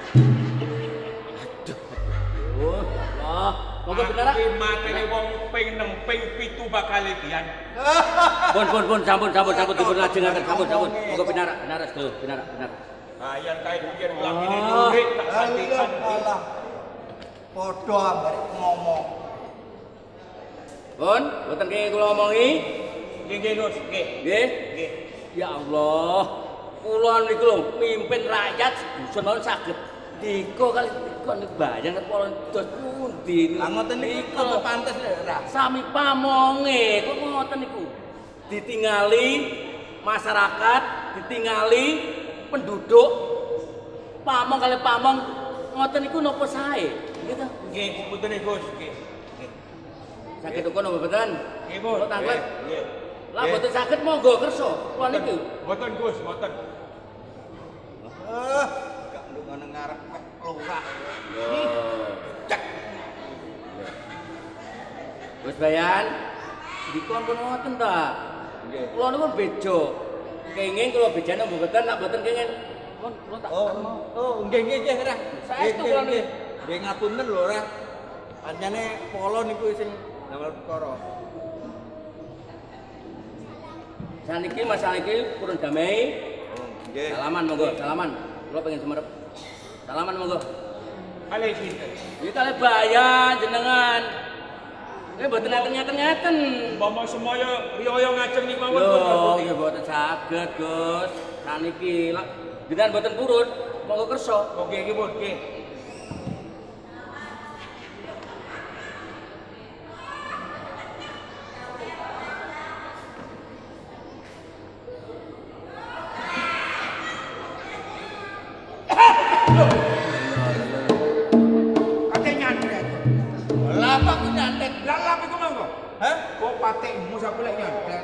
Allah monggo bener iki matene wong ping 6 ping 7 bakal lidian pun sampun dipun lajengaken sampun monggo bener sedulur bener ayan kae pikir lagine nurik tak santikan Allah padha ambare ngomong pun boten kenging kula omongi nggih Gus nggih ya Allah kula niku lho mimpin rakyat dusun mawon saged diko kali kon bayang kepala dos pundi lah ngoten niku apa pantes ora sami pamonge kok ngoten niku ditingali masyarakat ditingali penduduk pamong kali pamong ngoten niku napa sae gitu nggih punten Gus nggih saged kok napa mboten nggih Gus tanglet nggih lah mboten saged monggo kersa kula niku mboten Gus mboten gak ndungane ngarep lurah cek Gus Bayan dikon ngoten ta nggih kula niku bejo kenging kula bejane mboten nak mboten kenging kula tak nggih ora saestu kula niku nggih ngapunten lho ora pancene polo niku sing damel perkara Saniki masalah iki purun damai. Nggih. Salaman monggo, salaman. Kula pengen semerep. Salaman monggo. Kali sinten? Iki kali bahaya jenengan. Ini mboten ngaten-ngaten. Umpama semaya riyaya ngajeng niku mawon. Lho, nggih mboten saged, Gus. Saniki lak jenengan mboten purun, monggo kersa. Oke, nggih, Pun. Nggih. Kate nyantet. Lah apa ku nyantet? Lah lap iku monggo. Hah? Kok patekmu sampe lek nyantet?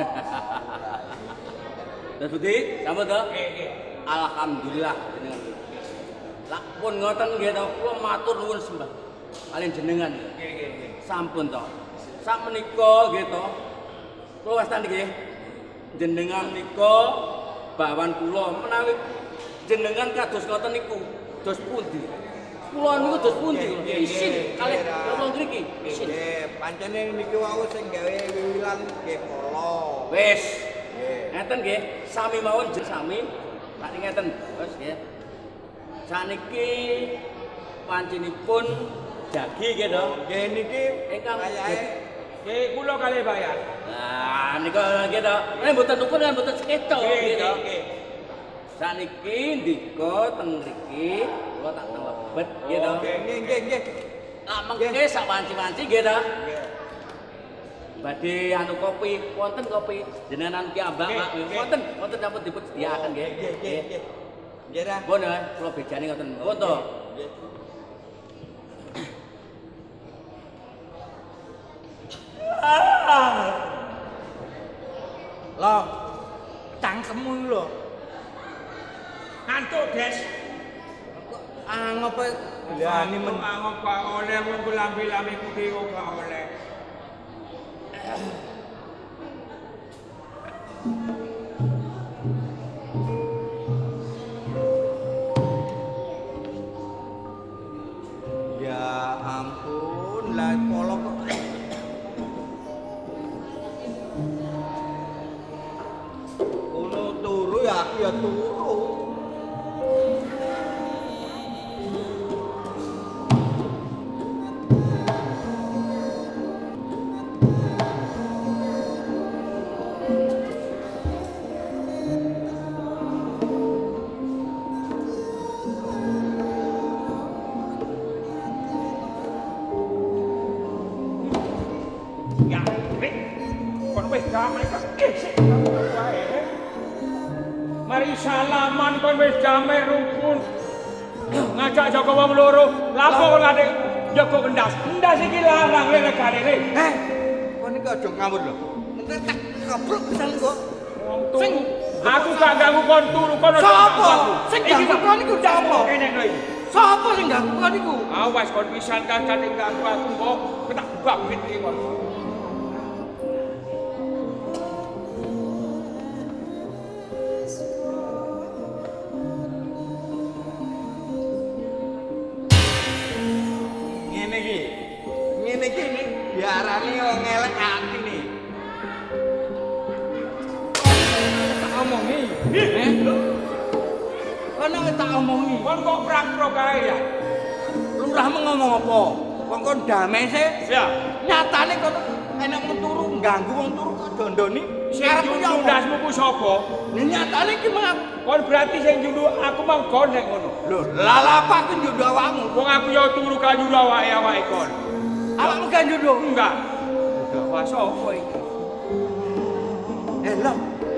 Mas Budi, sambut to? Nggih. Alhamdulillah jenengan. Lak pun ngoten nggih to, kula matur nuwun sembah. Kalian jenengan. Nggih. Sampun to. Sak menika nggih to. Kula wastan nggih. Jenengan menika bawan kula menawi jenengan kados ngoten niku dos pundi? Kula niku dos pundi? Isin kalih kula ngriki. Isin. Nggih, pancene niki wau sing gawe wiwilan nggih kala. Wis. Ngeten nggih, sami mawon sami. Tak ngeten, Bos nggih. Saniki pancinipun jagi nggih to. Nggih niki Ingkang Nggih, kula kalih bayar. Nah, niku nggih to. Nek mboten ukur kan mboten seketo nggih to. Nggih. Saniki ndika teng mriki kula tak telebet nggih to. Nggih. Lah mengke sak wanci-wanci nggih to. Badhe anu kopi, wonten kopi jenengan anu ki ambak Pak. Wonten sampun dipun sediakaken nggih. Nggih. Nggih ra. Pun kula bejane ngoten. Pun to. Loh, cangkemmu lho. Ngantuk, Des. Angop liyane men Angop gak oleh wong lambe-lambe ku dhewe gak oleh. ya ampun lah kala kok ono turu ya aku ya turu. Ya, Rik. Kon wis damai kok isik wae. Mari salaman kon wis damai rukun. Ngajak Joko wong loro, lapo kon ade Joko endas. Endas iki larang le negane Rik. Kon iki aja ngawur lho. Mengko tak kabruk pisan kok. Wong turu. Aku gak ganggu kon turu kon aja Sopo? ganggu. Sing ganggu kon iku sapa? Kene lho iki. Sapa sing ganggu kon iku? Awas kon pisan kan kate ganggu aku kok ketak babit iki kon. Ngene iki diarani wong elek ati nih. Tak omongi. Kono tak omongi. Kon kok prak-prak kae ya. Lurahmu ngomong apa? Wong kon damai sih. Ya. Nyatane kon enek wong turu ganggu wong turu kok dondoni. Sing jundu ndasmu ku sapa? Nyatane ki mah Kon berarti sing jundu aku mang kon nek ngono. lho, lala apa aku njundu awakmu? Wong aku yo turu ka jundu awake kon. Awakmu kan njundu? Enggak. Wah sapa iki? Lho,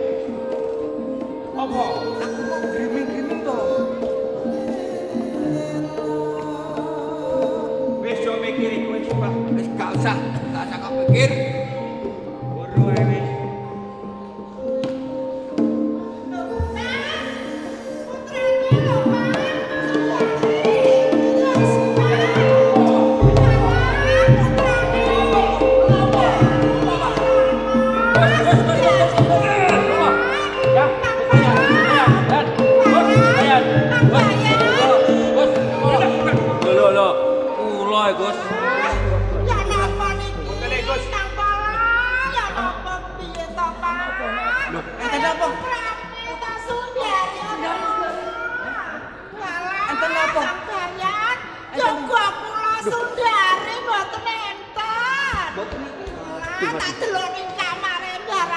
Apa? aku kok griming-griming to. Wis yo mikir iku wis Pak. Wis gak usah kau pikir. Buru ae wis. Lho, kula Gus. Ya napa niku? Napa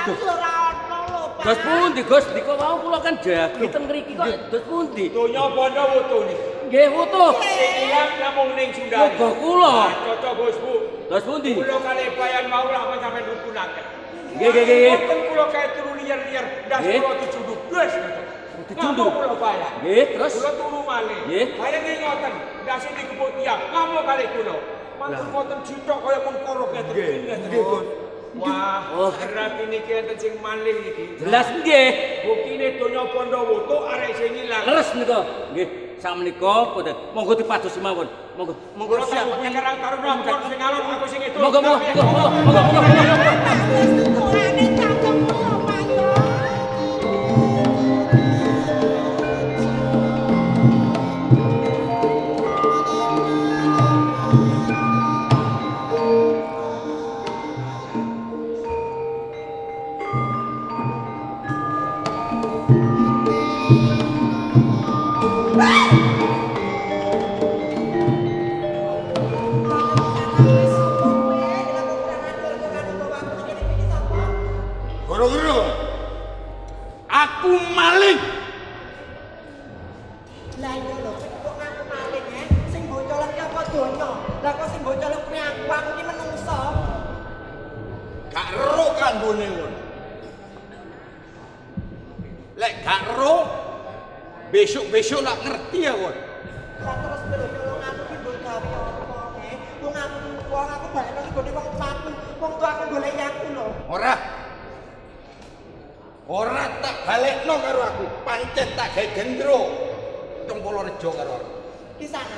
aku ora ono lho, Pak. Dos pundi, Gus? Diko mau kula kan jagi ten mriki kok dos pundi? Donya bondo wutu niki. Nggih, wutuh. Sing iyang namung ning Sundari. Muga kula. Cocok Gus Bu. Dos pundi? Kula kali bayan mau lah sampeyan rukunaken. Nggih. Mboten kula kae turu liyer-liyer, ndas kula dicunduk. Wis. Dicunduk. Kula bayar. Nggih, terus? Kula turu malih. Nggih. Bayang ngoten, ndase dikepuk tiyang. Ngamuk kali kula. Mantun ngoten jitok kaya mun korok ngeten. Nggih, Gus. Wah, berarti niki enten sing malih niki. Jelas nggih. Buktine donya bondo wutu arek sing ilang. Leres nika. Nggih, sakmenika boten. Monggo dipadosi mawon. Monggo. Monggo Kula siap. tak karang karo nonton sing alon aku sing itu. Monggo. Wis tuturane cangkem kula, Pak yo. Guru-guru, aku maling. Lah iya lho, kok ngaku maling sing bocolok ki apa donya? Lah kok sing bocolok kuwi aku ki menungso. Gak ero kanggone ngono. Lek gak ero, besok-besok lak ngerti ya kon. Lah terus lho nyolong aku ki mbok gawe apa wong aku bayar nang gone wong tuaku. Wong tuaku golek aku lho. Ora tak balekno karo aku, pancen tak gawe gendro. Cempolo Rejo karo aku. Di sana.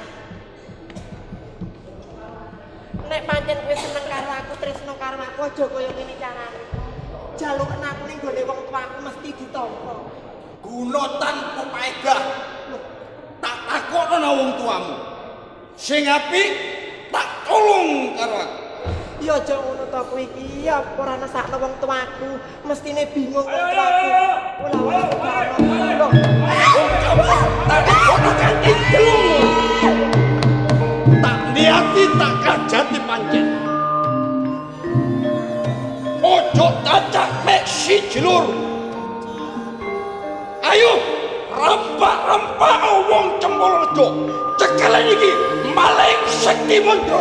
Nek pancen kowe seneng karo aku, tresno karo aku, aja kaya ngene carane. Jaluken aku ning gone wong tuaku mesti ditampa. Guna tanpa paedah. Tak takokno nang wong tuamu. Sing apik tak tolong karo aku. Ya aja ngono to kowe iki, ya ora nesakno wong tuaku, mestine bingung wong tuaku. Tak niati tak kajati pancen. Ojo cacak mek siji lur. Ayo rempak-rempak wong Cempolo Rejo. Cekelen iki maling sekti mundro.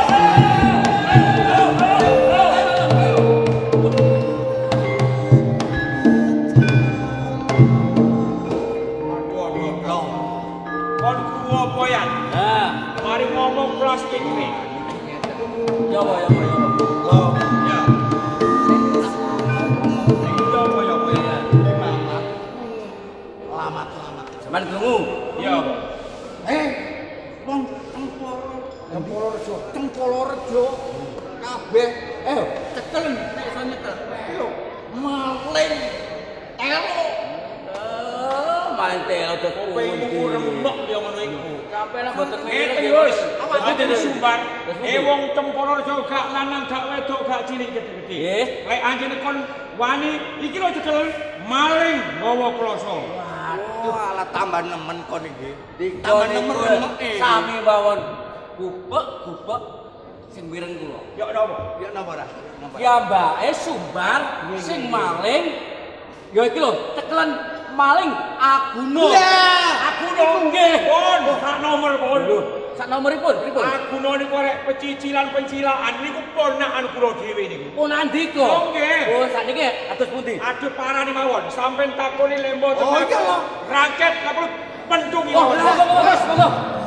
Kon kuwo apa ya? Mari ngomong plastik iki. Ya apa. Ya. Lamat. Sampeyan krungu? Ya. Wong Cempolo Rejo kabeh cekelen nek iso nyekel. Yo maling telo. Main telo dos Kowe remuk ya ngono iku. Kabeh lah boten Ngeten Gus. Dadi sumbar. Wong Cempolo Rejo gak lanang gak wedok gak cilik gede-gede. Nggih. Lek anjene kon wani iki lho cekelen maling nggawa kloso. Alah tambah nemen kon iki. Tambah nemen remeke. Sami mawon. Gubek sing mireng kula. Ya napa? Ya napa ora? Ya mbake sumbar sing maling. Ya iki lho, cekelen maling Aguno. Aguno nggih, Pon. Sak nomor Pon. Sak nomoripun pripun? Aguno niku arek pecicilan-pencilaan niku ponakan kula dhewe niku. Punan dika. Oh, nggih. Oh, sakniki atus pundi? Aduh parani mawon, sampean takoni lembo Oh, iya lho. raket apa pentung iki. Oh, monggo.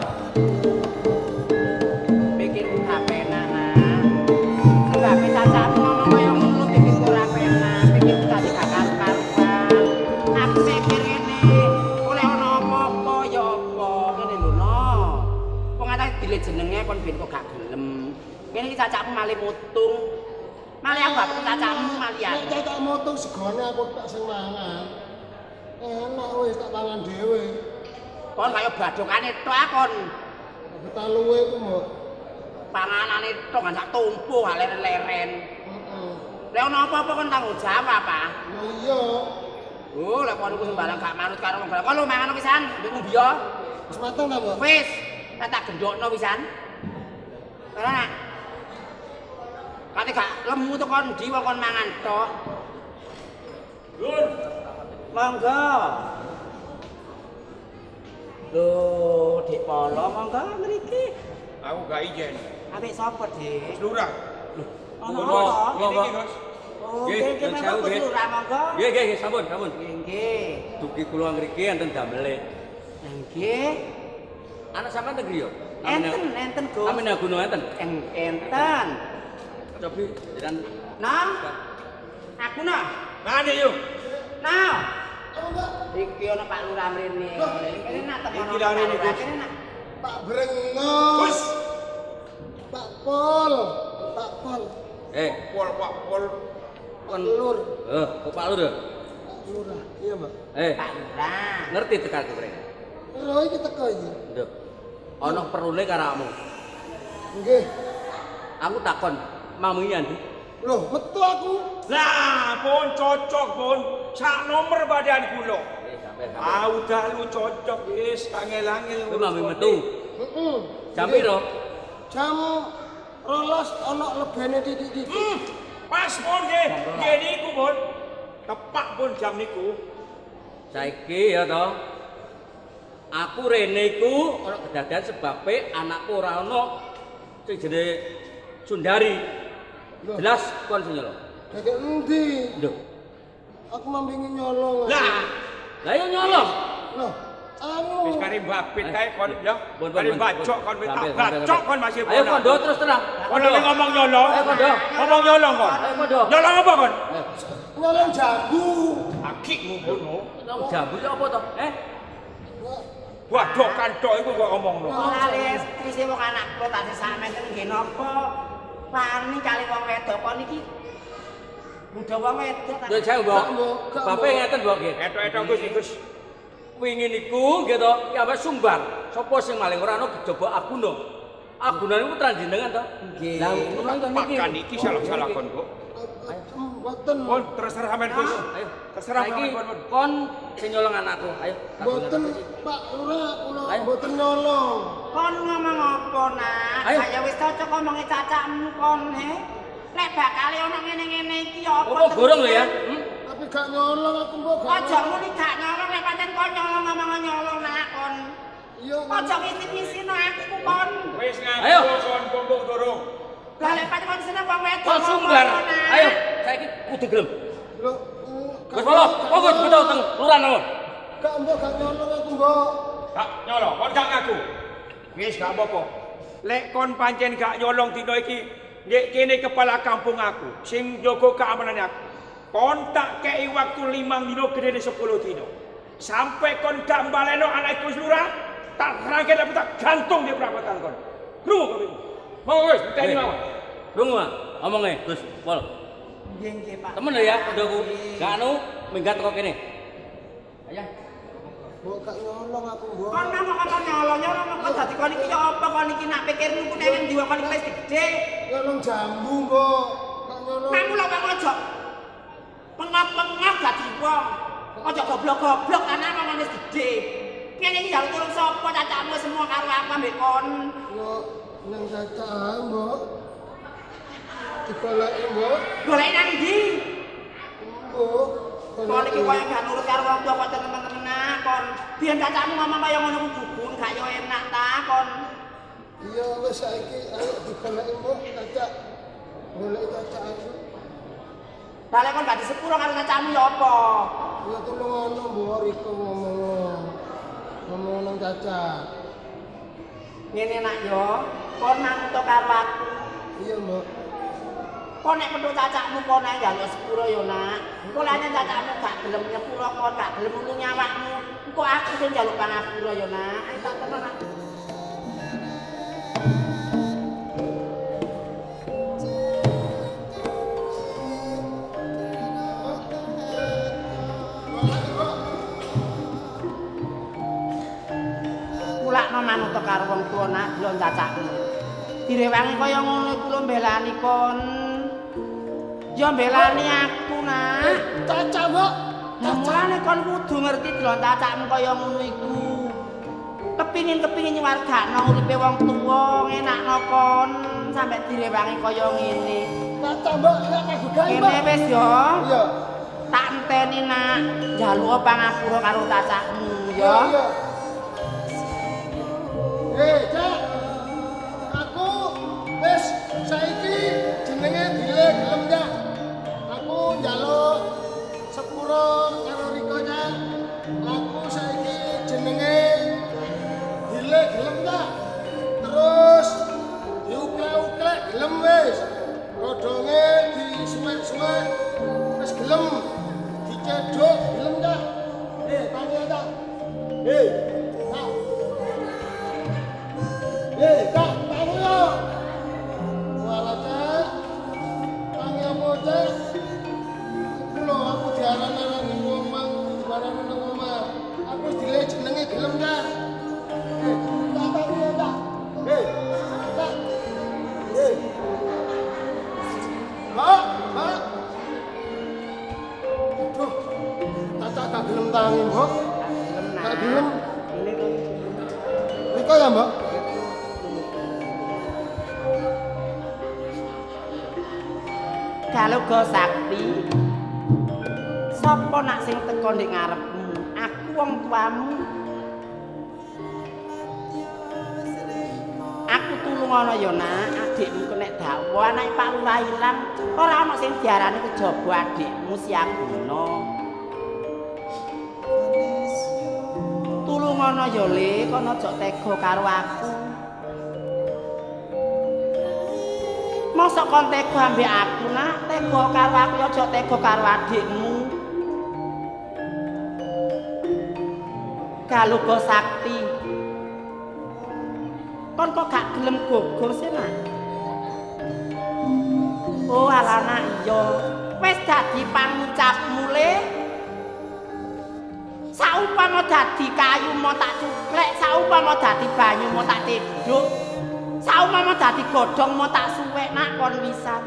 Pikirku gak penak, Nak. Gak penak cacatmu ngomong kaya ngono pikirku ora penak. Pikirku tadi gak karu-karuan. Aku mikir ngene, oleh ana apa-apa ya apa ngene lho, no. Wong ate dile jenenge kon ben kok gak gelem. Kene iki cacatmu malih mutung. Malih aku gak perlu cacatmu malian. Nek cacak motung segone aku tak sing mangan. Enak wis tak pangan dhewe. Kon kaya badokane tok kon. Betah luwe ku, Mbok. Panganane tok gak sak tumpu gak leren-leren. Heeh. Lek ana apa-apa kon tanggung jawab, Pak. Ya iya. Oh, lek kono ku sembarang gak manut karo wong. Kon lu mangan pisan, mbek ngombe ya. Wis mateng ta, Mbok? Wis, tak gendhokno pisan. Ora nak. Kate gak lemu to kon ndi wong kon mangan tok. Nun. Monggo. Loh, Dik Polo monggo mriki. Aku gak ijen. Ambek sapa, Dik? Lurah. Ono Monggo, apa? monggo. Oh, Nggih, nggih, nyuwun monggo sewu, Gus nggih. Lurah monggo. Nggih, sampun. Nggih. Dugi kula ngriki enten damele. Nggih. Anak sampean negeri yo. Enten, Gus. Amin gunung enten. Enten. Cobi jiran. Nah. Aku nah. Ngene yuk. Nah. Iki ana Pak Lurah mrene. Kene nak temono. Iki lare ini, Gus. Kene nak. Pak Brengos. Gus. Pak Pol. Pak Pol. Pak Pol. Pak Lur. Kok Pak Lur. Pak Lurah. Iya, Mbak. Pak Lurah. Ngerti tekan kowe. Roh iki teko iki. Nduk. Ana perlune karo awakmu. Nggih. Aku takon, mamu iki ndi? Loh, metu aku. Lah, pun cocok pun. Sak nomor badan kula. Sampai. Udah lu cocok wis angel-angel. Kowe mamu metu. Heeh. Jam piro? Jam 12 ana lebene titik-titik. Pas pun nggih. Nggih niku pun. Tepak pun jam niku. Saiki ya to. Aku rene iku ana kedadian sebabe anakku ora ana sing jenenge Sundari. Jelas kon sing nyolong. Dadi endi? Lho. Aku mambingi nyolong. Lah, Lah ya nyolong. Loh, anu. wis kari babit kae kon ya. Bon, Kari bacok kon wis tak bacok kon masih Ayo kondo terus terang. Kon ngomong nyolong. Ayo kondo. Ngomong nyolong kon. Ayo kondo. Nyolong apa kon? Nyolong jambu. Akikmu ngono. Jambu iki apa to? Wadokan tok iku kok ngomongno. Ora wis wis wong anak kula tak sampeyan nggih napa? Wani kali wong wedok kon iki. Muda wong wedok. Lho jauh, Mbok. Bapak ngeten, Mbok nggih. Etok-etok Gus. Wingi niku nggih to, ki ambek sumbang. Sapa sing maling ora ana kejaba Aguna. Aguna niku putra jenengan to? Nggih. Lah kula niki. Pakan iki salah-salah kon kok. Mboten. Kon terserah sampean Gus. Ayo. Terserah Saiki kon. kon sing nyolong anakku. Ayo. Mboten Pak Lurah, kula Ayo. mboten nyolong. Kon ngomong apa, Nak? Ayo. Kaya wis cocok ngomongi cacakmu kon, he. Nek bakal ana ngene-ngene iki apa? Oh, gorong lho ya. Tapi gak nyolong aku mbok gak. Aja muni gak nyolong nek pancen kon nyolong ngomong nyolong nak kon. Iya. Aja ngisi-ngisi aku kon. Wis Ayo. ngaku kon pompok dorong. Lah lek pancen kon seneng wong wedok. Kon sumbar. Ayo, saiki kudu gelem. Lho, Wis polo, fokus betul teng lurah nang. gak mbok gak nyolong aku mbok. Gak nyolong, kon gak ngaku. Wis gak apa-apa. Lek kon pancen gak nyolong dino iki, nggih kene kepala kampung aku sing njogo keamanane aku. Kon tak kei waktu 5 dino gedene 10 dino. Sampai kon gak mbaleno anakku wis lurah, tak rangket aku tak gantung di perapatan kon. Krungu kowe. Mau wis, teni mawon. Rungu ah, omonge Gus Pol. Nggih nggih Pak. Temen lho ya, kondoku. Gak anu minggat kok kene. Ayo. Mbok gak nyolong aku mbok. Kon ngomong nyolong kok dadi kon iki ya apa kon iki nak pikirmu ku nek ndi kon iki wis gedhe. Nyolong jambu mbok. Gak nyolong. Kamu lho kok aja. Pengap-pengap dadi wong. Aja goblok-goblok anak ngomong wis gedhe. Kene iki jaluk tulung sapa cacakmu semua karo aku ambek kon. Yo nang cacah mbok. Dikoleki mbok. Golek nang ndi? Mbok. Kon iki koyo gak nurut karo wong tua kok temen-temen kon. Biyen cacakmu ngomong kaya ngono ku gugun gak yo enak ta kon. Iya wis saiki ayo dikoleki mbok cacah. Goleki cacah aku. Bale kon gak disepuro karo cacakmu ya apa? Ya tulung ono mbok Riko ngomong. Ngomong nang cacah. Ngene nak yo, kon manut karo aku. Iya mbok. Kon nek metu cacakmu kon ae njaluk sepuro yo nak. Engko lek cacakmu gak gelem nyepuro kon gak gelem nulungi awakmu, engko aku sing njaluk pangapura yo nak. Ayo tak tenan nak. Kulakno manut karo wong tuwa nak delok cacakmu. Direwangi kaya ngono iku lho mbelani kon. Ya mbelani aku nak. Cacah mbok. Nah, mulane kon kudu ngerti delok cacakmu kaya ngono iku. Kepingin nyuwargakno uripe wong tuwa, ngenakno kon sampe direwangi kaya ngene. Cacah mbok nek gugahi mbok. Kene wis yo. Iya. Tak ngenteni nak njaluk pangapura karo cacahmu ya. Cak. Aku wis saiki jenenge Dile gelem ya. Aku njaluk sepuro karo Riko Cak. Aku saiki jenenge Dile gelem ya. Terus diuklek-uklek gelem wis. Rodonge disuwek-suwek wis gelem. Dicedhok gelem ya. Tangi ya. Kak, tangi yo. Walah Cak. Tangi apa Cak? Iku lho aku diaran-arani wong mang diarani nang omah. Aku wis dile jenenge gelem Cak. Tak tangi yo Cak. Cak. Mbak. Aduh. Cak gak gelem tangi, Mbok. Gak gelem. Riko ya, Mbak? Kaloga Sakti. Sapa nak sing teko ndek ngarepmu? Aku wong tuamu. Aku tulungono ya nak, adikmu kena dakwa anake Pak Lurah ilang. Ora ana sing diarani kejaba adikmu Siaguna. Tulungono ya Le, kono aja tega karo aku. Mosok kon tega ambek aku nak, tega karo aku ya aja tega karo adikmu. Kaloga Sakti. Kon kok gak gelem gugur sih nak? Oh alana iya, wis dadi pangucapmu Le. Saumpama dadi kayu mau tak cuklek, saumpama dadi banyu mau tak tedhuk. Saumpama dadi godhong mau tak suwek nak kon wisan.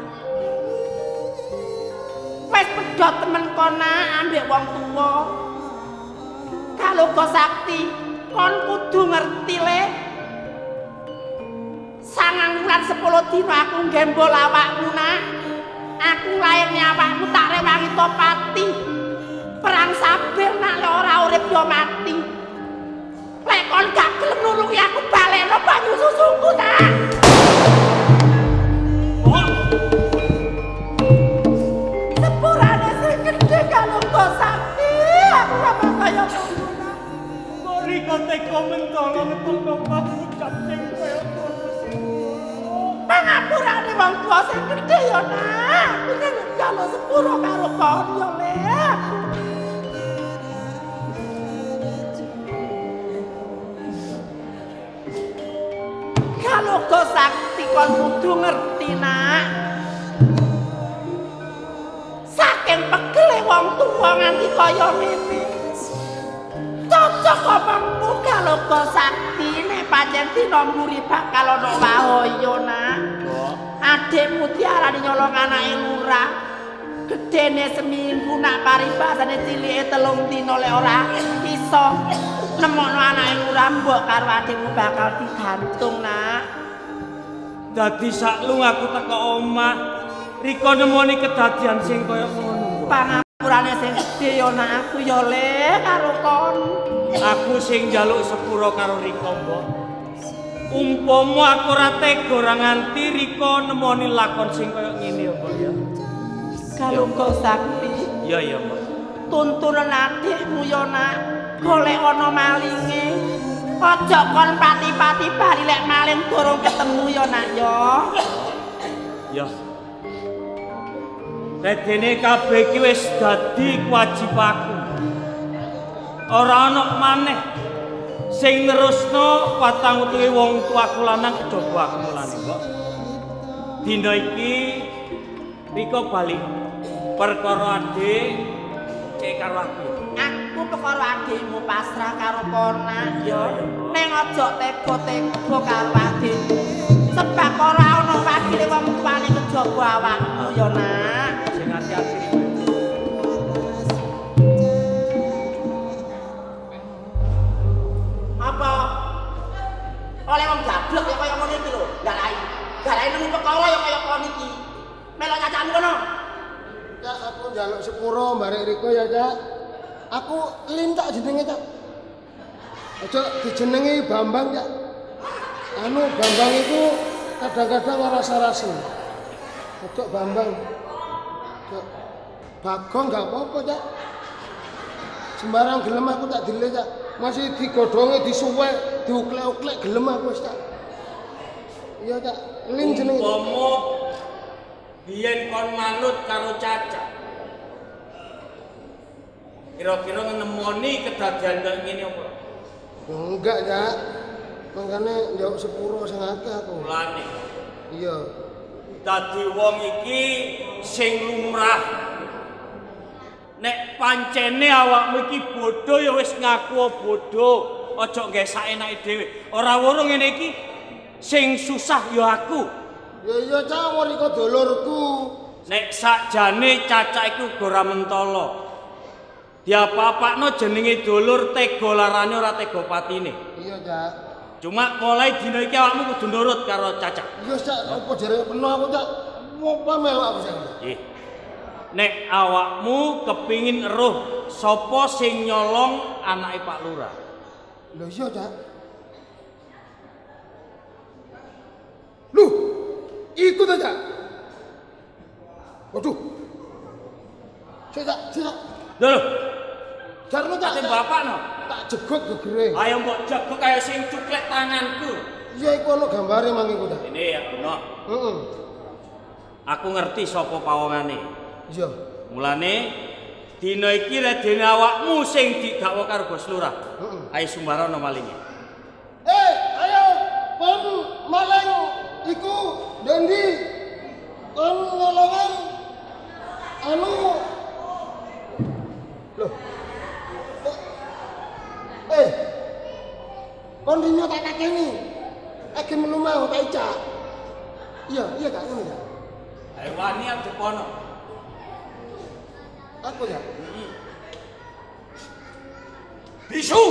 Wis pedhot temen kon nak ambek wong tuwa. Kaloga Sakti, kon kudu ngerti Le. 9 wulan 10 dina aku nggembol awakmu nak. Aku lairne awakmu tak rewangi topati. Perang sabir nak le ora urip yo mati. Lek kon gak gelem nulungi aku balekno banyu susuku nak. Sepurane sing gedhe Kaloga Sakti, aku ora kaya ngono. Kok Riko teko mentolo ngetokno pangucap sing kaya ngono sih. Pangapurane wong tuwa sing gedhe ya nak. Aku nek njaluk sepuro karo kon yo Le. Kaloga Sakti kon kudu ngerti nak. Saking pegele wong tuwa nganti kaya ngene. Cocok omongmu Kaloga Sakti nek pancen dina mburi bakal ana wahaya nak. Adikmu diarani nyolong anake lurah. Gedene seminggu nak paribasane cilike 3 dina lek ora iso nemokno anake lurah mbok karo adikmu bakal digantung nak. Dadi saklung aku teko omah, Riko nemoni kedadian sing kaya ngono. Pangapurane sing gedhe ya nak aku ya Le karo kon. Aku sing njaluk sepuro karo Riko, Mbok. Umpama aku ora tega ora nganti Riko nemoni lakon sing kaya ngene ya, Mbok ya. Kaloga Sakti. Iya, Mbok. Tuntunan adikmu ya nak, golek ana malinge. Aja kon pati-pati bali lek maling durung ketemu ya nak ya. Ya. Dene kabeh iki wis dadi kewajibanku. Ora ana maneh sing nerusno patangutuhe wong tuaku lanang kejaba aku mulane, Mbok. Dina iki Riko bali perkara adik cek karo aku. Aku perkara adikmu pasrah karo kon ya. Ning aja tega-tega karo adikmu. Sebab ora ana wakile wong tuane kejaba awakmu ya nak. Sing ati-ati. Apa? Oleh wong gablek ya kaya ngono iki lho, garai nemu perkara ya kaya kon iki. Melok cacahmu kono. Ya aku njaluk sepuro barek riko ya, Cak. Aku Lin tak jenenge, Cak. Aja dijenengi Bambang, Cak. Anu Bambang itu kadang-kadang rasa-rasi. Ojo Bambang. Cak. Bagong enggak apa-apa, Cak. Sembarang gelem aku tak dile, Cak. Masih digodhongi, disuwek, diuklek-uklek gelem aku wis, Cak. Iya, Cak. Lin jenenge. Umpama biyen kon manut karo Caca. Kira-kira nemoni kedadian kaya ngene apa? Enggak, Cak. Makane njawab sepuro sing akeh aku. Mulane. Iya. Dadi wong iki sing lumrah. Nek pancene awakmu iki bodho ya wis ngaku bodho. Aja nggae saenake dhewe. Ora weruh ngene iki sing susah ya aku. Ya iya, Cak, mriko dulurku. Nek sakjane Caca iku ora mentala. Diapa-apakno jenenge dulur tega larane ora tega patine. Iya, Cak. Cuma mulai dina iki awakmu kudu nurut karo Caca. Iya, Cak, apa jare peno aku, Cak? Apa melok aku sing. Nggih. Nek awakmu kepingin eruh sapa sing nyolong anake Pak Lurah. Lho iya, Cak. Loh, iku ta, Cak? Waduh. Cak. Lho, Jarno, Cak. ate bapakno. Tak jegok gegere. Ayo mbok jegok kaya sing cuklek tanganku. Iya, iku ana gambare mang iku, Cak. Ini ya bener. Heeh. Aku ngerti sapa pawongane. Iya. Mulane dina iki redene awakmu sing didakwa karo Bos Lurah. Heeh. Ayo sumbarana malinge. Ayo, kon maling iku Dendi. Kon ngolongan anu. Loh. Kon dino tak kakeni. Aki menumah tak icak. Iya Kak, ngono ya. Ayo wani aku kono. Aku ya. Bisu.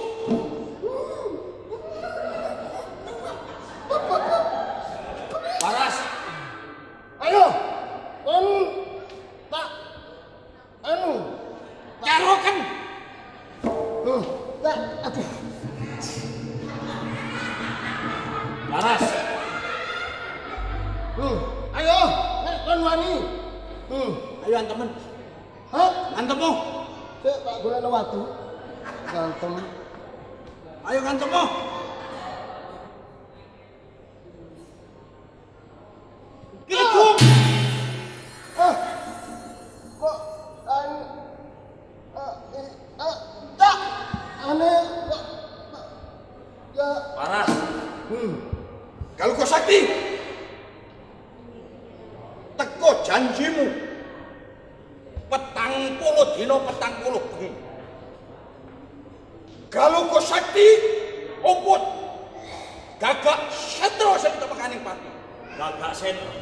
Paras. Ayo. Kon tak anu. Caroken. Tak aduh. Paras. Ayo, nek kon wani. Ayo antemen. Hah? Antemu. Sik tak golekno watu. Gantem. Ayo antemu. Gitu. Kok tak aneh kok ya Paras. Kalau kau sakti, teko janjimu. Petang puluh dino petang puluh bengi. Kalau kau sakti, oput. Gagak setro sing tepekaning pati. Gagak setro.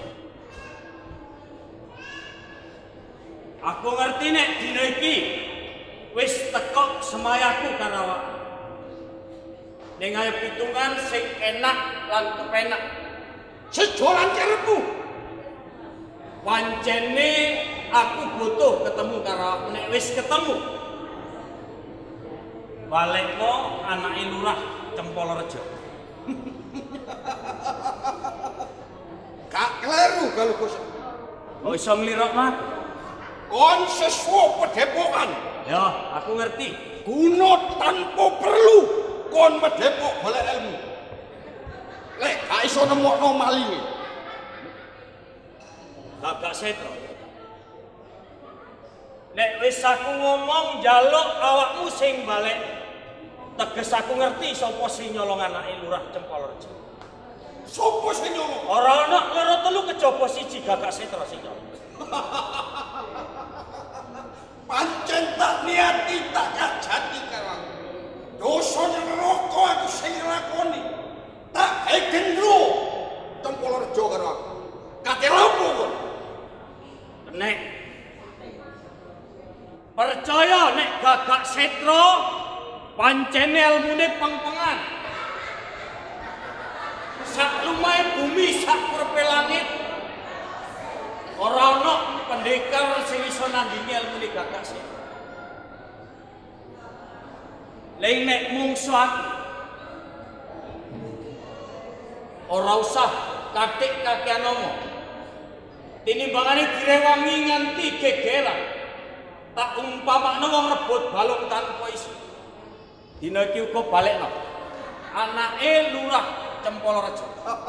Aku ngerti nek dina iki wis teko semayaku karo awak. Ning ayo pitungan sing enak lan kepenak. Sejolan karepmu. Pancene aku butuh ketemu karo awakmu. Nek wis ketemu balekno anake Lurah Cempolrejo. Gak kleru kalau kau sakti. Kok iso nglirok mah? Kon sesuai pedepokan. Ya, aku ngerti. Kuno tanpa perlu kon medepok golek ilmu. Lek gak iso nemokno malinge. Gagak setro. Nek wis aku ngomong njaluk awakmu sing balik. Teges aku ngerti sapa sing nyolong anake Lurah Cempolrejo. Sopo sing nyolong? Ora ana loro telu kejaba siji Gagak setro sing nyolong. Pancen tak niati tak kajati karo aku. Dosa neraka aku sing nglakoni. Tak gendro Cempolrejo karo aku. Kate lapo kon? Nek percaya nek Gagak setro pancene ilmune peng-pengan. Sak lumahe bumi sak perpe langit ora ana pendekar sing iso nandingi ilmune Gagak Setra. Leng nek mungsu aku ora usah katik kakean ngomong. Tinimbangane direwangi nganti gegeran. Tak umpamakno wong rebut balung tanpa isi. Dina iki uga balekno. Anake Lurah Cempolrejo.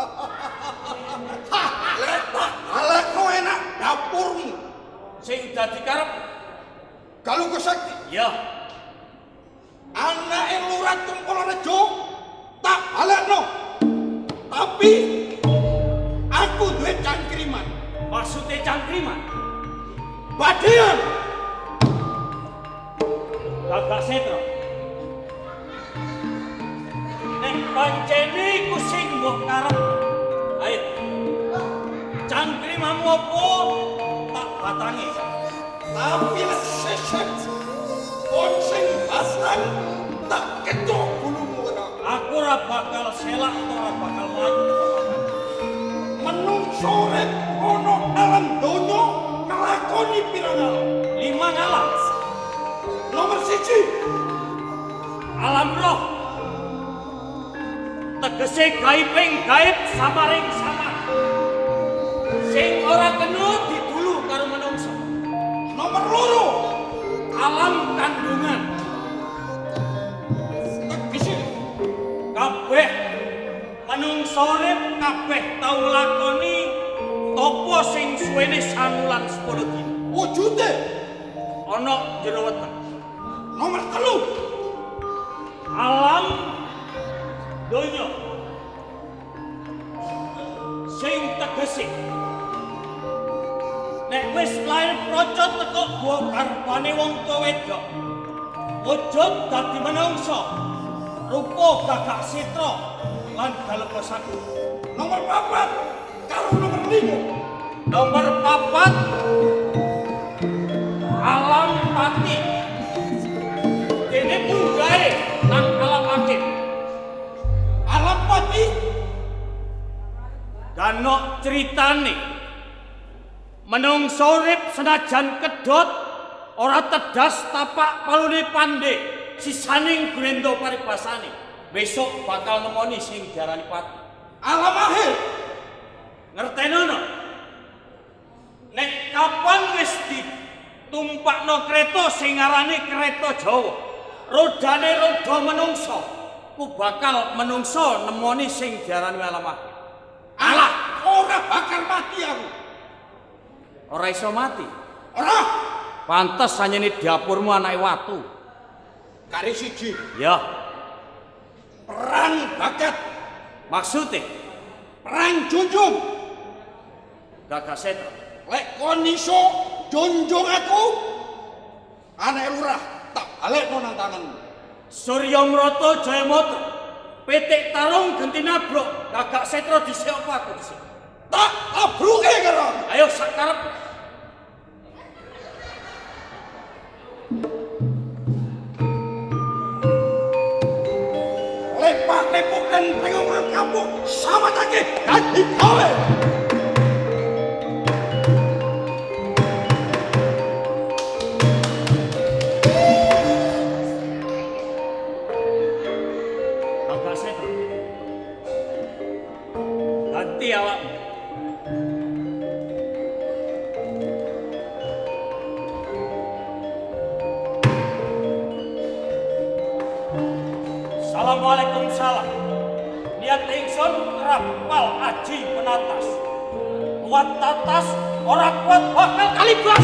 Alekno enak dapurmu Sing dadi karep Galuh Sakti. ya Anake Lurah Cempolrejo tak alekno. Tapi aku duwe cangkriman. maksudnya cangkriman. Badean Gagak Setra. Nek pancene iku sing mbok karep. Ayo. Cangkrimanmu apa tak batangi. tapi sesek kon sing basang tak ketok bulumu kena. Aku ora bakal selak ora bakal maju tepakan. Menungso rek ono alam donya nglakoni pirang alam. 5 alam. Nomor 1 Alam roh. Tegese gaibing gaib samaring samar. Sing ora kena didulu karo menungso. nomor 2 Alam kandungan. tegese Kabeh menungso urip kabeh tau lakoni topo sing suwene 9 lan 10 dina. wujude. Ana jero weteng. Nomor 3 Alam donya. Sing tegese nek wis lair procot teko gua karpane wong tuwa wedok. Wujud dadi menungso. Rupa Gagak Setra lan Galuh Sakti. nomor 4 karo nomor 5 Nomor 4 alam pati. Dene munggahe nang alam akhir. alam pati Danok critane menungso urip senajan kedhot ora tedas tapak palune pandhe sisaning grendo paribasane besok bakal nemoni sing diarani pati. alam akhir Ngertenono nek kapan wis ditumpakno kereta sing arane kereta Jawa rodane roda menungso ku bakal menungso nemoni sing diarani alam akhir. alah ora bakal mati aku. Ora iso mati. Ora Pantes hanyane dapurmu anake watu. kari 1 Ya, perang bakat maksudnya perang junjung. Gagak Setra. Lek kon iso junjung aku anake Lurah tak balekno nang tanganmu. Surya Mrata Jayamata. Pitik tarung genti nabrok. Gagak Setra dhisik apa aku dhisik? Tak abruke karo. Ayo sakarep. Lepak-lepok dan pengongan kampung sama take dadi gawe. Gagak Setra. Ganti awakmu. Assalamualaikum salam. Niat ingsun rapal aji penatas. Kuat tatas, orang kuat bakal kalibas.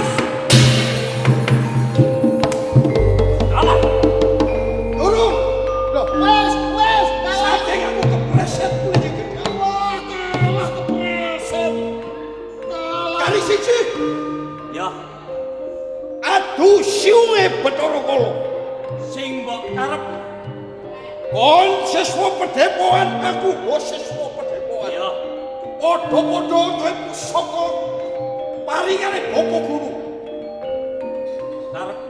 Kalah. Durung Loh, wes, saking aku kepreset kuwi iki. kalah kepreset. Kali 1 Ya, adu siunge Bathara Kala. sing mbok karep. Kon siswa pedepokan aku siswa pedepokan. Ya, Padha-padha duwe pusaka paringane Bapak Guru. karep.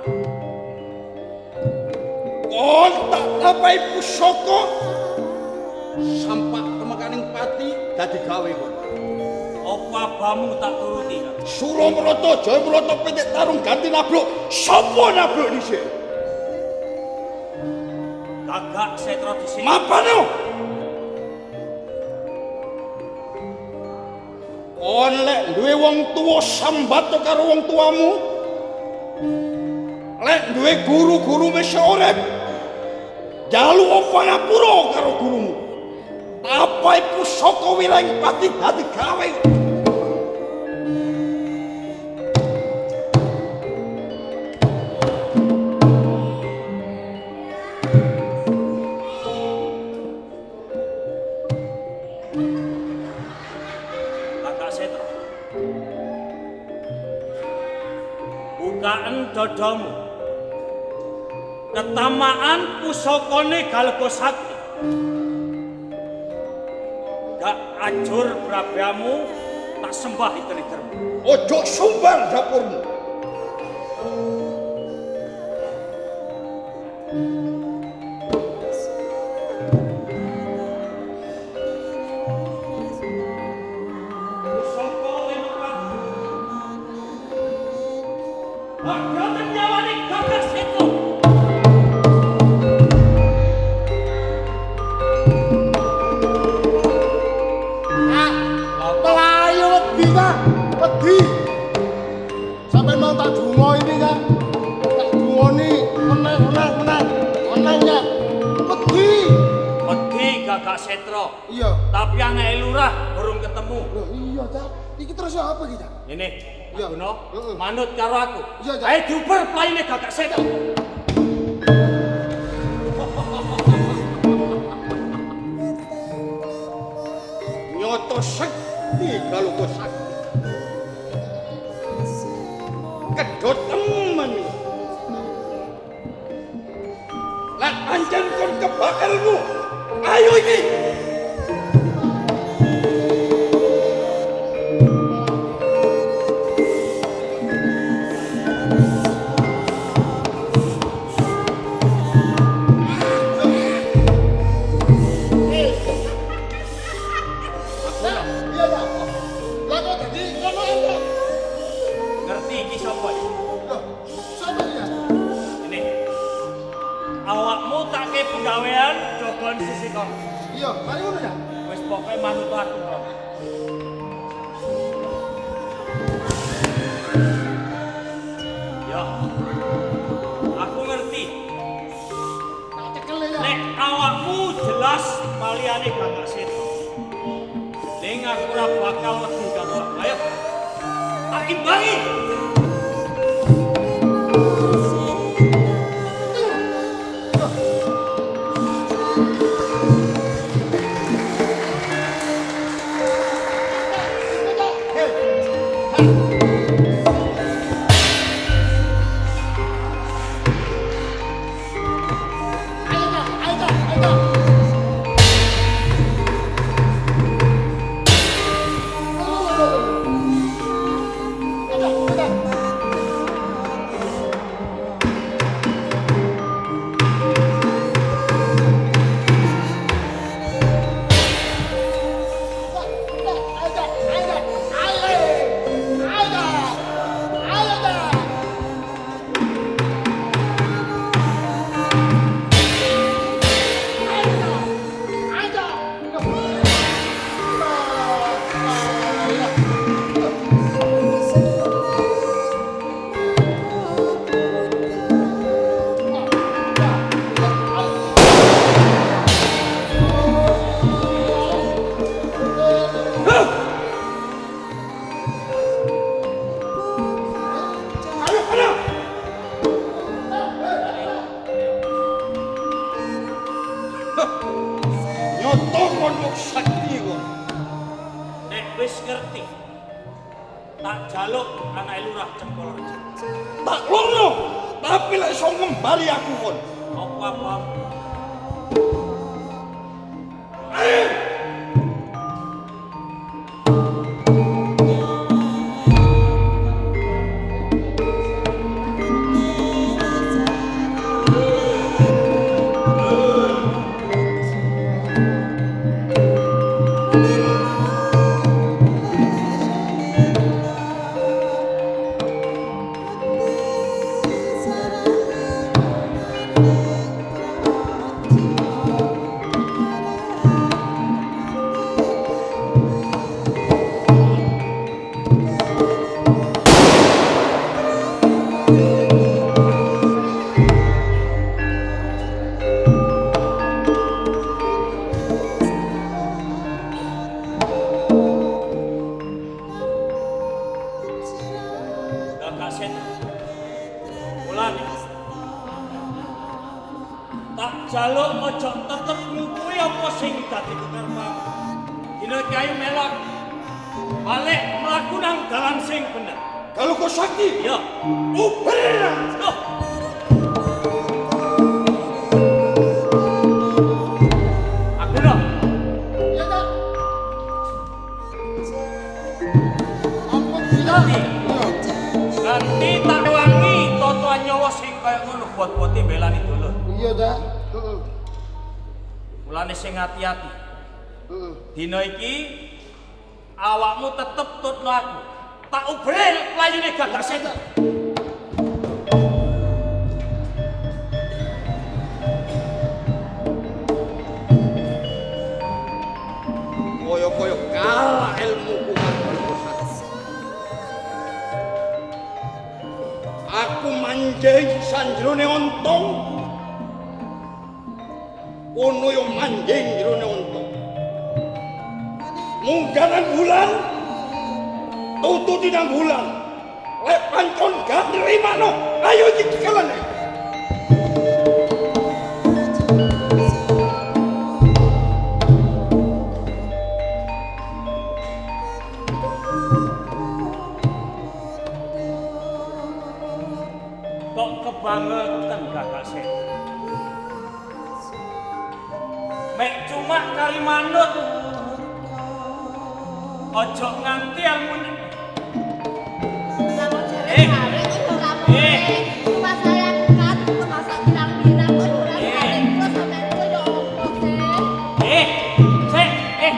Kon tak tapai pusaka sampak temekaning pati dadi gawe kon. Apa abamu tak turuti? Suramrata Jayamrata pitik tarung ganti nabluk. Sapa nabluk dhisik? Gagak Setra dhisik. Mapane? Kon lek duwe wong tuwa sambat karo wong tuamu. Lek duwe guru-guru wis urip. Jalu apa ngapura karo gurumu. Apa iku saka wilayah pati dadi gawe. Gagak Setra. Bukaan dodomu. Ketamaan pusakane Galga Sakti. Gak ajur brabamu tak sembah iter-itermu. Ojo sumbar dapurmu. Pusaka Lenukan. Bagaimana nyawane Gagak Setra? Melayu wedi Kak, wedi. Sampai mau tak dungo ini Kak. Tak dungoni menang ya. Wedi. Wedi Gagak Setra. Iya. Tapi anake lurah durung ketemu. Loh iya Cak. Iki terus apa iki Cak? Ini, Iya. Guna, Heeh. manut karo aku. Iya, Cak. Ayo diuber plaine Gagak Setra. Nyoto sekti Galga Sakti. Kedot temen. Lan anjen kon kebak ilmu. Ayo iki. Iya Cak. Lah kok dadi ngono Cak? Ngerti iki sapa iki? Loh, sapa iki Cak? Ini. Awakmu tak ke penggawean dogon sisi kon. Iya, mari ngono Cak. Wis pokoke manut aku. Bro. Ya. Aku ngerti. Tak cekel ya. Nek awakmu jelas paliane Gagak Setra. Ning aku ora bakal wedi karo awakmu. Ayo. Tak imbangi. Ayo Cak, ayo Cak, ayo Cak. Nyoto kon sakti kon. Nek wis ngerti. Tak jaluk anake lurah Cempol Rejo. Tak lono, tapi lek iso ngembali aku kon. Apa-apa. Tak jaluk ojo tetep ngukui apa sing dadi kekarepmu. Dina iki ayo melok. Balik mlaku nang dalan sing bener. Kalau kau sakti, Ya. uberan. Loh. Aku dah. Ya tak. Apa Ganti. Iya. Ganti tak wangi totoan nyawa sing kaya ngono buat-buati belani dulur. Iya tak. Heeh. Mulane sing hati-hati. Heeh. Dina iki awakmu tetep tutno aku. Tak ubrel layune gagak setan. Koyo-koyo kalah ilmuku karo aku manjing sanjrone ontong. Kono yo manjing jrone ontong. Munggaran bulan tututi nang bulan. Lek pancon gak nrimano, ayo iki dikalane. Kok kebangetan gagak setan. Mek cuma kali manut. Ojo nganti ilmu Kalau cewek hari itu kamu cuma saya kan itu masak bilang-bilang kok udah hari itu sampai itu ya Allah Sek.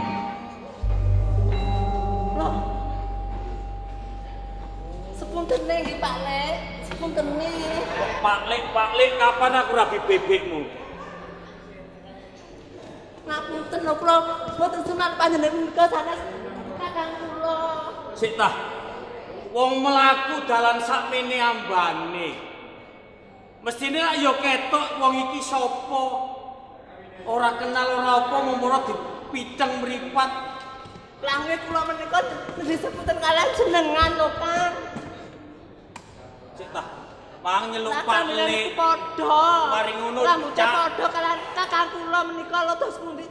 loh sepunten nih Pak Lek sepunten nih Pak Lek kapan aku rabi bebekmu? ngapunten lho kula mboten sunat panjenengan ke sanes kakang kula Sik tah. Wong melaku dalan sakmene ambane. Mestine lak ya ketok wong iki sapa. Ora kenal ora apa mumpara dipiteng mripat. Lange kula menika disebuten kalian jenengan lho Kang Sik tah. Mang nyeluk Pak Panjenengan Lek. niku padha. Mari ngono, Rambutnya Cak. padha kalian kakang kula menika lho terus pundi?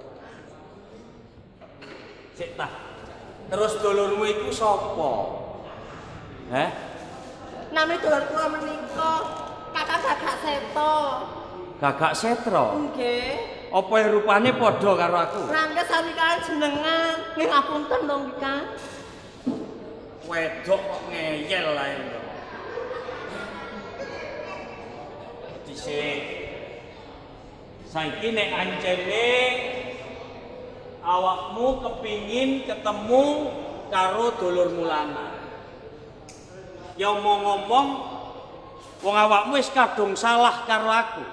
Sik tah. Terus dulurmu iku sapa? Heh? Nami dulur kula menika kakak Gagak Seto. Gagak Setro. Nggih. Apa rupane padha karo aku? Rangga sami kalian jenengan. Nggih ngapunten lho nggih Kang. Wedok kok ngeyel ae lho. Dhisik. Saiki nek ancene awakmu kepingin ketemu karo dulurmu lanang. Ya ngomong-ngomong wong awakmu wis kadung salah karo aku.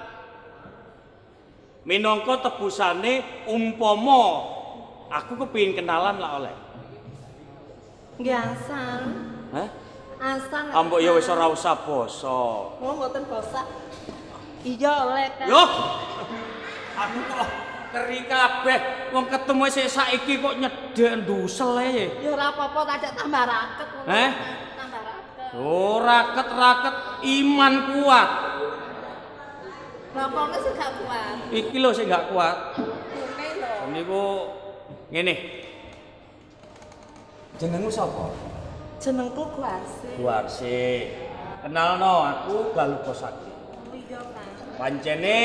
Minangka tebusane umpama aku kepingin kenalan lah oleh. Nggih asal. Hah? Asal. Ambok ya wis ora usah basa. Oh mboten bosak. Iya oleh Kang. Loh. Aku kok keri kabeh wong ketemu sik saiki kok nyedhek ndusel ae. Ya ora apa-apa tak tambah raket ngono. Heh? Tambah raket. Oh, raket-raket iman kuat. Bapaknya sih gak kuat. Iki lho sing gak kuat. Kume lho. Niku ngene. Jenengmu sapa? Jenengku Guarsi. Guarsi. Kenalno aku Galupa Sakti. Iya Kang. Pancene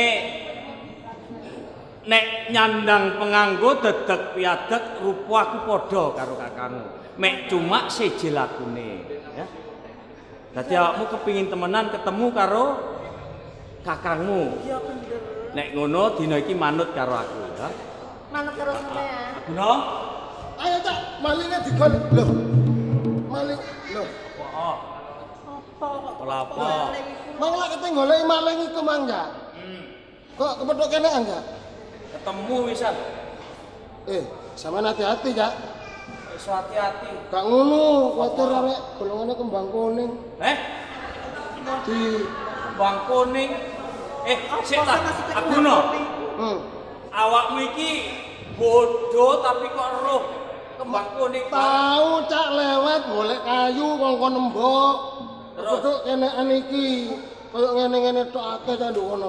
nek nyandang penganggo dedeg piadeg rupa aku padha karo kakangmu. Mek cuma siji lakune, ya. Dadi awakmu kepingin temenan ketemu karo kakangmu. Iya bener. Nek ngono dina iki manut karo aku, ya. Manut karo sampean. Guna? Ayo Cak, malingnya digolek. Loh. Maling. Loh. Oh, Apa kok Apa? maling iku? Mang lek kete golek maling iku Mang Cak. Kok kepethuk kene Cak? ketemu wisan. Sampeyan hati-hati Cak. Wis hati-hati. Gak ngono, kuwatir arek golongane kembang kuning. Di Bang kuning. Sik ta. Aku no. Awakmu iki bodoh tapi kok roh kembang kuning. tahu Cak lewat golek kayu kongkon nembok. Terus? Kepethuk kenekan iki. Kayak ngene-ngene tok akeh ta nduk kono.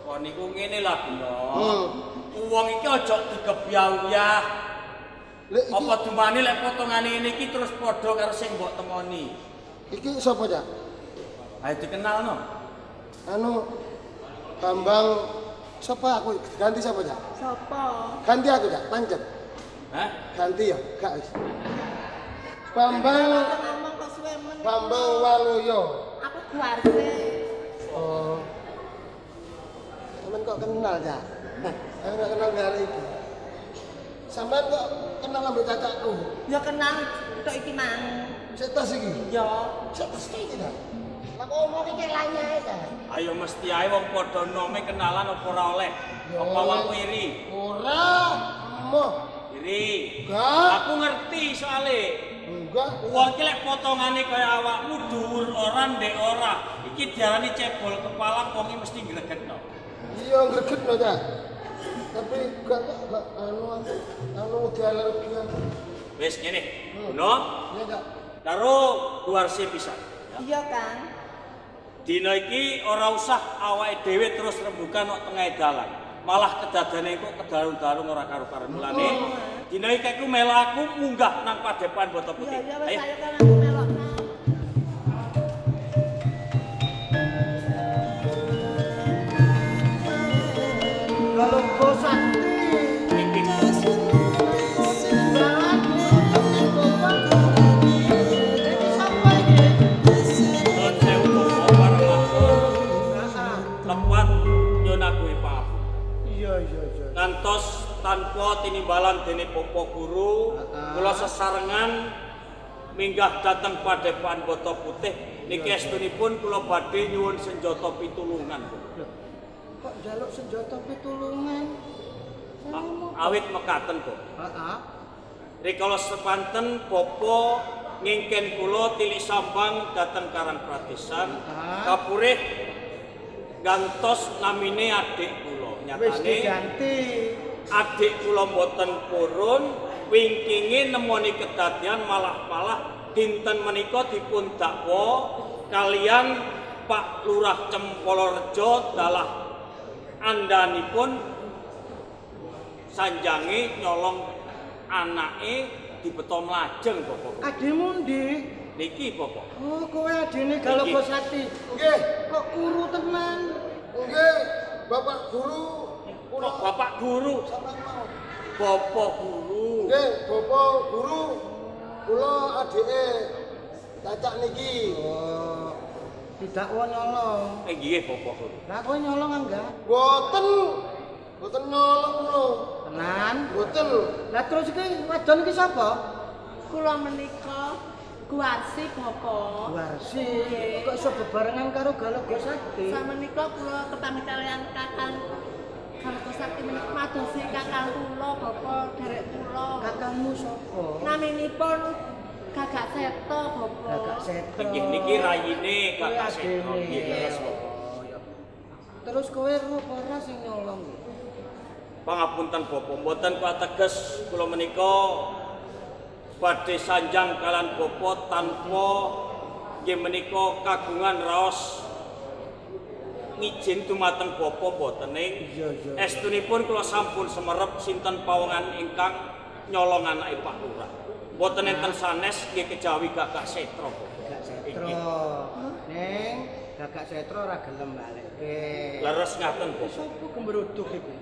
Kok niku ngene lah, Bino. Wong iki aja digebyah-uyah. Apa dumane lek potongane ngene iki terus padha karo sing mbok temoni. Iki sapa, Cak? Ayo dikenalno. Anu Bambang sapa aku ganti sapa, Cak? Sopo? Ganti aku, Cak, pancet. Hah? Ganti ya, gak wis. Bambang Ngomong kok suwe men. Bambang Waluyo. Aku Guarse. Oh. Sampeyan kok kenal, Cak? Aku gak kenal hari iki. Sampeyan kok kenal ambek cacakku? Ya kenal tok iki mang. Setas iki. Ya. Setas iki ta? Lah kok omong iki lainnya ae ta? Ayo mesti ae wong padha nome kenalan apa ora oleh. Apa wae iri? Ora. Moh. Iri. Enggak. Aku ngerti soalé. Enggak. Wong iki lek potongane kaya awakmu dhuwur ora ndek ora. Iki diarani cebol kepala wong iki mesti gregetno. Iya gregetno ta. Tapi gak anu dialergian. Wis ngene. Guno. Iya, Cak. Karo Guarse pisan. Iya, Kang. Dina iki ora usah awake dhewe terus rembugan kok tengah dalan. Malah kedadane kok kedarung-darung ora karo-karo mulane. Dina iki aku melu aku munggah nang Padepokan Bata Putih. Iya, wis Ayo. ayo kan aku melok. Kalau kau sakti, Nuwun sewu Bapak para matur. Tepat nyun aku paham. iya. Ngantos tanpa tinimbalan dene Bapak Guru, kula sesarengan minggah dhateng Padepokan Bata Putih. Niki estunipun kula badhe nyuwun senjata pitulungan. Kok jaluk senjata pitulungan? Awit mekaten kok. Heeh. Rikala sepanten Bapa ngingken kula tilik sambang dhateng Karang Pradesan kapurih gantos namine adik kula. Wis Nyatane diganti. adik kula mboten purun wingkinge nemoni kedadian malah dinten menika dipun dakwa kalian Pak Lurah Cempolorejo dalah andanipun sanjange nyolong anake dibeto mlajeng Bapak. Ademu ndi? Niki Bapak. Oh, kowe adine Galoko Sakti. Nggih. Kok kuru tenan? Nggih, Bapak Guru. Kok Bapak Guru? Sampeyan mau. Bapak Guru. Nggih, Bapak Guru. Kula adike Cacak niki. Oh. Didakwa nyolong. Nggih Bapak Guru. Lah kowe nyolong enggak? Boten. Boten nyolong lho. Tenan. Boten. Lah terus iki wadon iki sapa? Kula menika Guarsi Bapak. Warsi. Kok iso bebarengan karo Galoko Sakti? Samenika kula kepamit kalian Kakang Galoko Sakti menika madosi kakang kula Bapak derek kula. Kakangmu sapa? Naminipun Gagak Seto Bapak. Gagak Seto. Nggih niki rayine Kakak Kowe Seto. adene. Nggih terus Bapak. Oh, ya. Terus kowe rupa ora sing nyolong iki? Pangapunten Bapak, mboten kuateges kula menika badhe sanjang kalan Bapak tanpa nggih menika kagungan raos ngijin dumateng Bapak mboten ing Iya. estunipun kula sampun semerep sinten pawongan ingkang nyolong anake Pak Lurah. Mboten enten sanes nggih kejawi Gagak Setro Bapak. Gagak Setro. Ning Gagak Setro ora gelem balekke. Leres ngaten Bapak. Sopo gembruduk iki?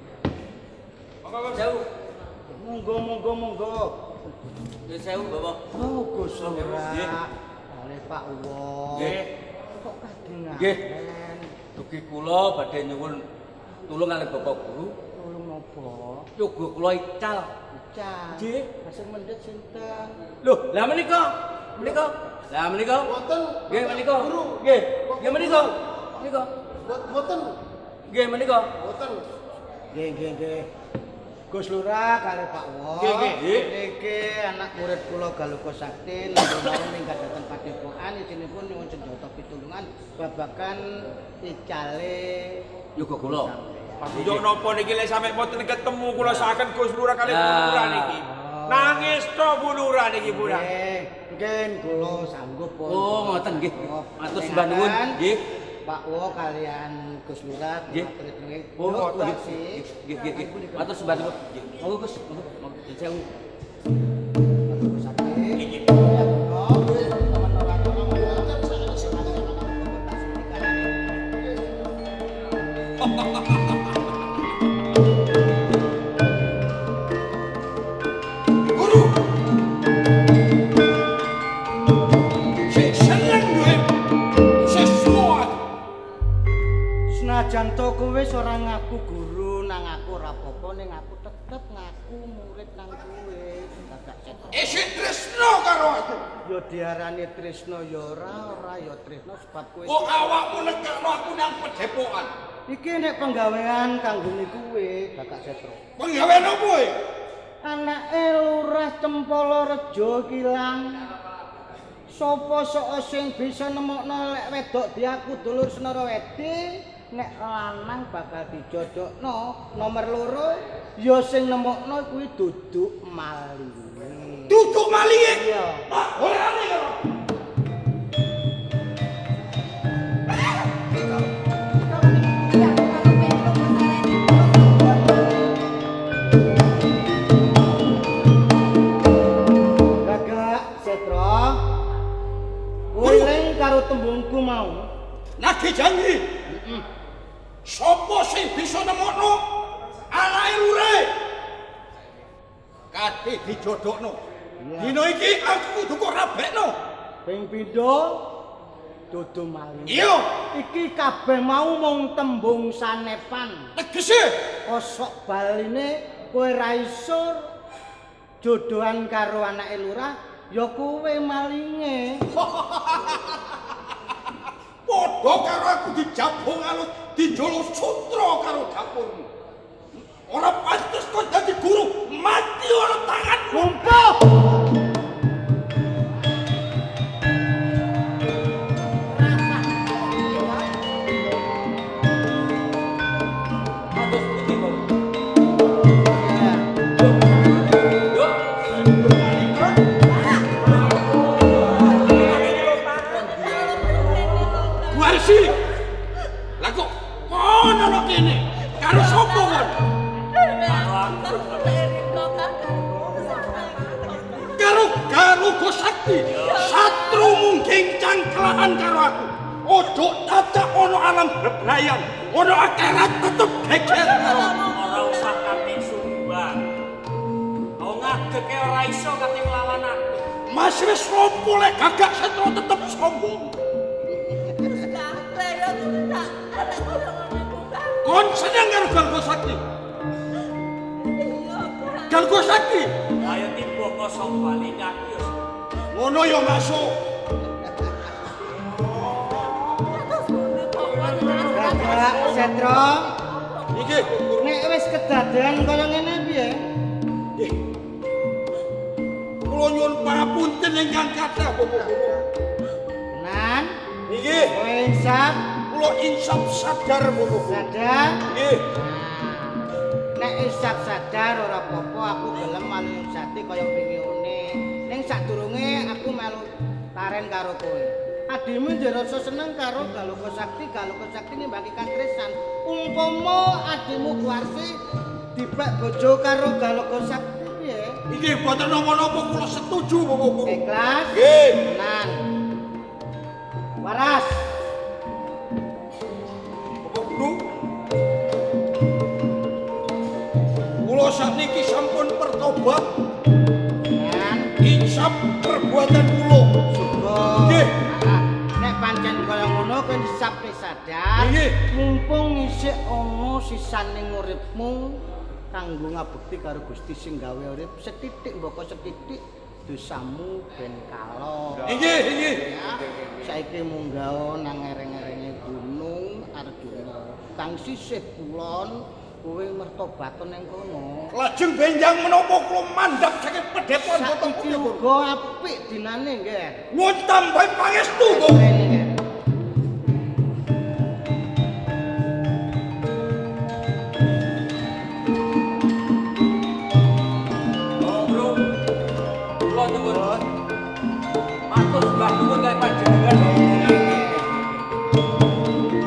Sewu. Monggo. Nggih sewu, Bapak. Oh, Gus Nggih. ora. Oleh Pak Wong. Nggih. Kok kadengan? Nggih. Dugi kula badhe nyuwun tulung kalih Bapak Guru. Tulung napa? Yoga kula ical. Cah. Nggih. Asing mendhet sinten? Loh, lah menika. Lah menika. Boten. Nggih menika. Guru. Nggih. Nggih menika. Menika. Boten. Nggih menika. Boten. Nggih. Gus Lurah kali Pak Wong. Nggih. Niki anak murid kula Galoko Sakti namung minggat dhateng Padepokan isinipun nyuwun senjata pitulungan babagan icale Yoga kula. Yo napa niki lek sampe mboten ketemu kula saken Gus Lurah kali Bu Lurah niki. Nangis to Bu Lurah niki Bu Lurah. Nggih kula sanggup pun. Oh, ngoten nggih. Matur sembah nuwun. Nggih. Pak Wo kalian Gus Lurah. Nggih. Oh, nggih. Nggih. Matur sembah nuwun. Monggo Gus, monggo. Sewu. Gus Sakti. Senajan to kowe ora ngaku guru nang aku ora apa-apa ning aku tetep ngaku murid nang kowe. Isih tresno karo aku. Ya diarani tresno ya ora ya tresno sebab kowe. Kok awakmu nekakno aku nang pedepokan? Iki nek penggawean kanggone kowe, Kakak Setro. Penggawean opo kowe? Anake Lurah Cempala Rejo kilang. Sopo sok sing bisa nemokno lek wedok diaku dulur Senara Wedi? Nek lanang bakal dijodokno nomor loro ya sing nemokno kuwi duduk malinge. Duduk malinge? Iya. Ora ane karo. Kakak Setro. Weling karo tembungku mau. Nagih janji. Sopo sing bisa nemokno anake lure? Kate dijodokno. Dino iki aku kudu kok rabekno. Ping pindho dudu maling. Iya. Iki kabeh mau mung tembung sanepan. Tegese Kosok baline kowe ra iso jodohan karo anake lurah, ya kowe malinge. Padha karo aku dijabung alus dijolo sutra karo dapurmu. Ora pantes kok dadi guru mati ora tanganmu. Lumpuh. Lah kok ono lho kene karo sapa kon? Karo Gus Sakti. Satrumu gencang kelahan karo aku. Ojo dadak ono alam bebrayan. Ono akhirat tetep geger karo aku. Ora usah kate sumbang. Kau ngadeke ora iso kate nglawan aku. Mas wis rompo lek Gagak Setro tetep sombong. Kon seneng karo Galgo Sakti? Galgo Sakti? Ayo timbo kosong bali aku yo. Ngono yo masuk. Kakak Setro. Iki Nek wis kedadean kaya ngene piye? nggih. Kula nyuwun pangapunten ingkang kathah Bapak Guru. Nan, Nggih, kowe insap kula insap sadar Bapak Guru. sadar. Nggih. Nek isap sadar ora apa-apa aku gelem malu sate kaya pingine. Ning sadurunge aku melu taren karo kowe. Adimu njur rasa seneng karo Galoko Sakti nimbangke kantresan. Umpama adimu Guarsi dibak bojo karo Galoko Sakti piye? Nggih, boten napa-napa kula setuju Bapak Guru. Ikhlas? Nggih. Nan. Waras. Bapak Guru. Kula sakniki sampun bertobat. Nan. Insap perbuatan kula. Syukur. Nggih. Nek pancen kaya ngono kowe disape sadar. Nggih. Mumpung isih ana sisaning uripmu kanggo ngabekti karo Gusti sing gawe urip setitik mboko setitik dosamu ben kala. Nggih, nggih. Ya, saiki munggah nang ereng-erenge Gunung Arjuna. Kang sisih kulon kowe mertobat ning kono. Lajeng benjang menapa kula mandhap saking pedhepokan Bapak Saiki Guru. uga apik dinane nggih. Nuwun tambahi pangestu, Bapak. Rene, nggih. Bro. Kula nuwun. Matur sembah nuwun kali panjenengan.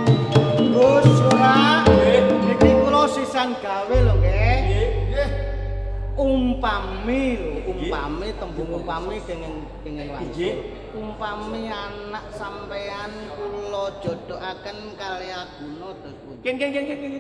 umpami tembung umpami kenging langsung. Umpami anak sampean kula jodohaken kali Aguna terus pundi? Geng.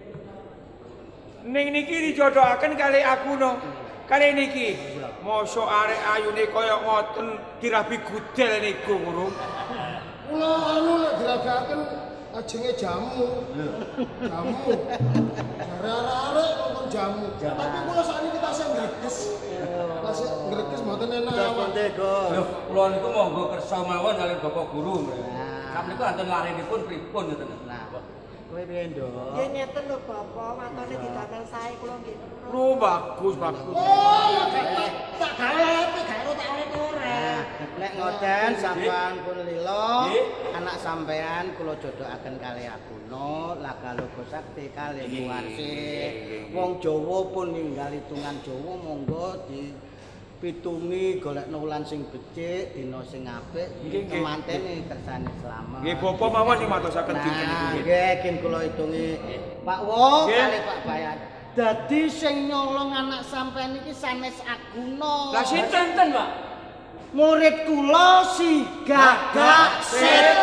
Ning niki dijodohaken kali Aguna. Kali niki. Mosok arek ayune kaya ngoten dirabi gudel niku ngono. Kula anu nek diragaken ajenge jamu. Jamu. Arek-arek nonton jamu. Tapi kula sakniki tasih ngreges. Tasih ngreges mboten enak. Lho, kula niku monggo kersa mawon kalian Bapak Guru. Sampeyan niku anten larenipun pripun ngoten. Nah, kowe piye, Nduk? Nggih ngeten lho Bapak, matane didamel sae kula nggih. Lu bagus. Oh, ya tak gawe ape gak tak oleh ora. Nek ngoten sampean pun lila, anak sampean kula jodohaken kali Aguna, Lagaloga Sakti kali Muwarsi. Wong Jawa pun ninggal hitungan Jawa monggo dipitungi golek wulan sing becik, dina sing apik, kemantene kersane slamet. Nggih Bapak mawon sing matosaken dinten niku. Nggih, kin kula hitungi Pak Wo kali Pak Bayan. Dadi sing nyolong anak sampean iki sanes Aguna. Lah sinten, Pak? Murid kula si Gagak Setan.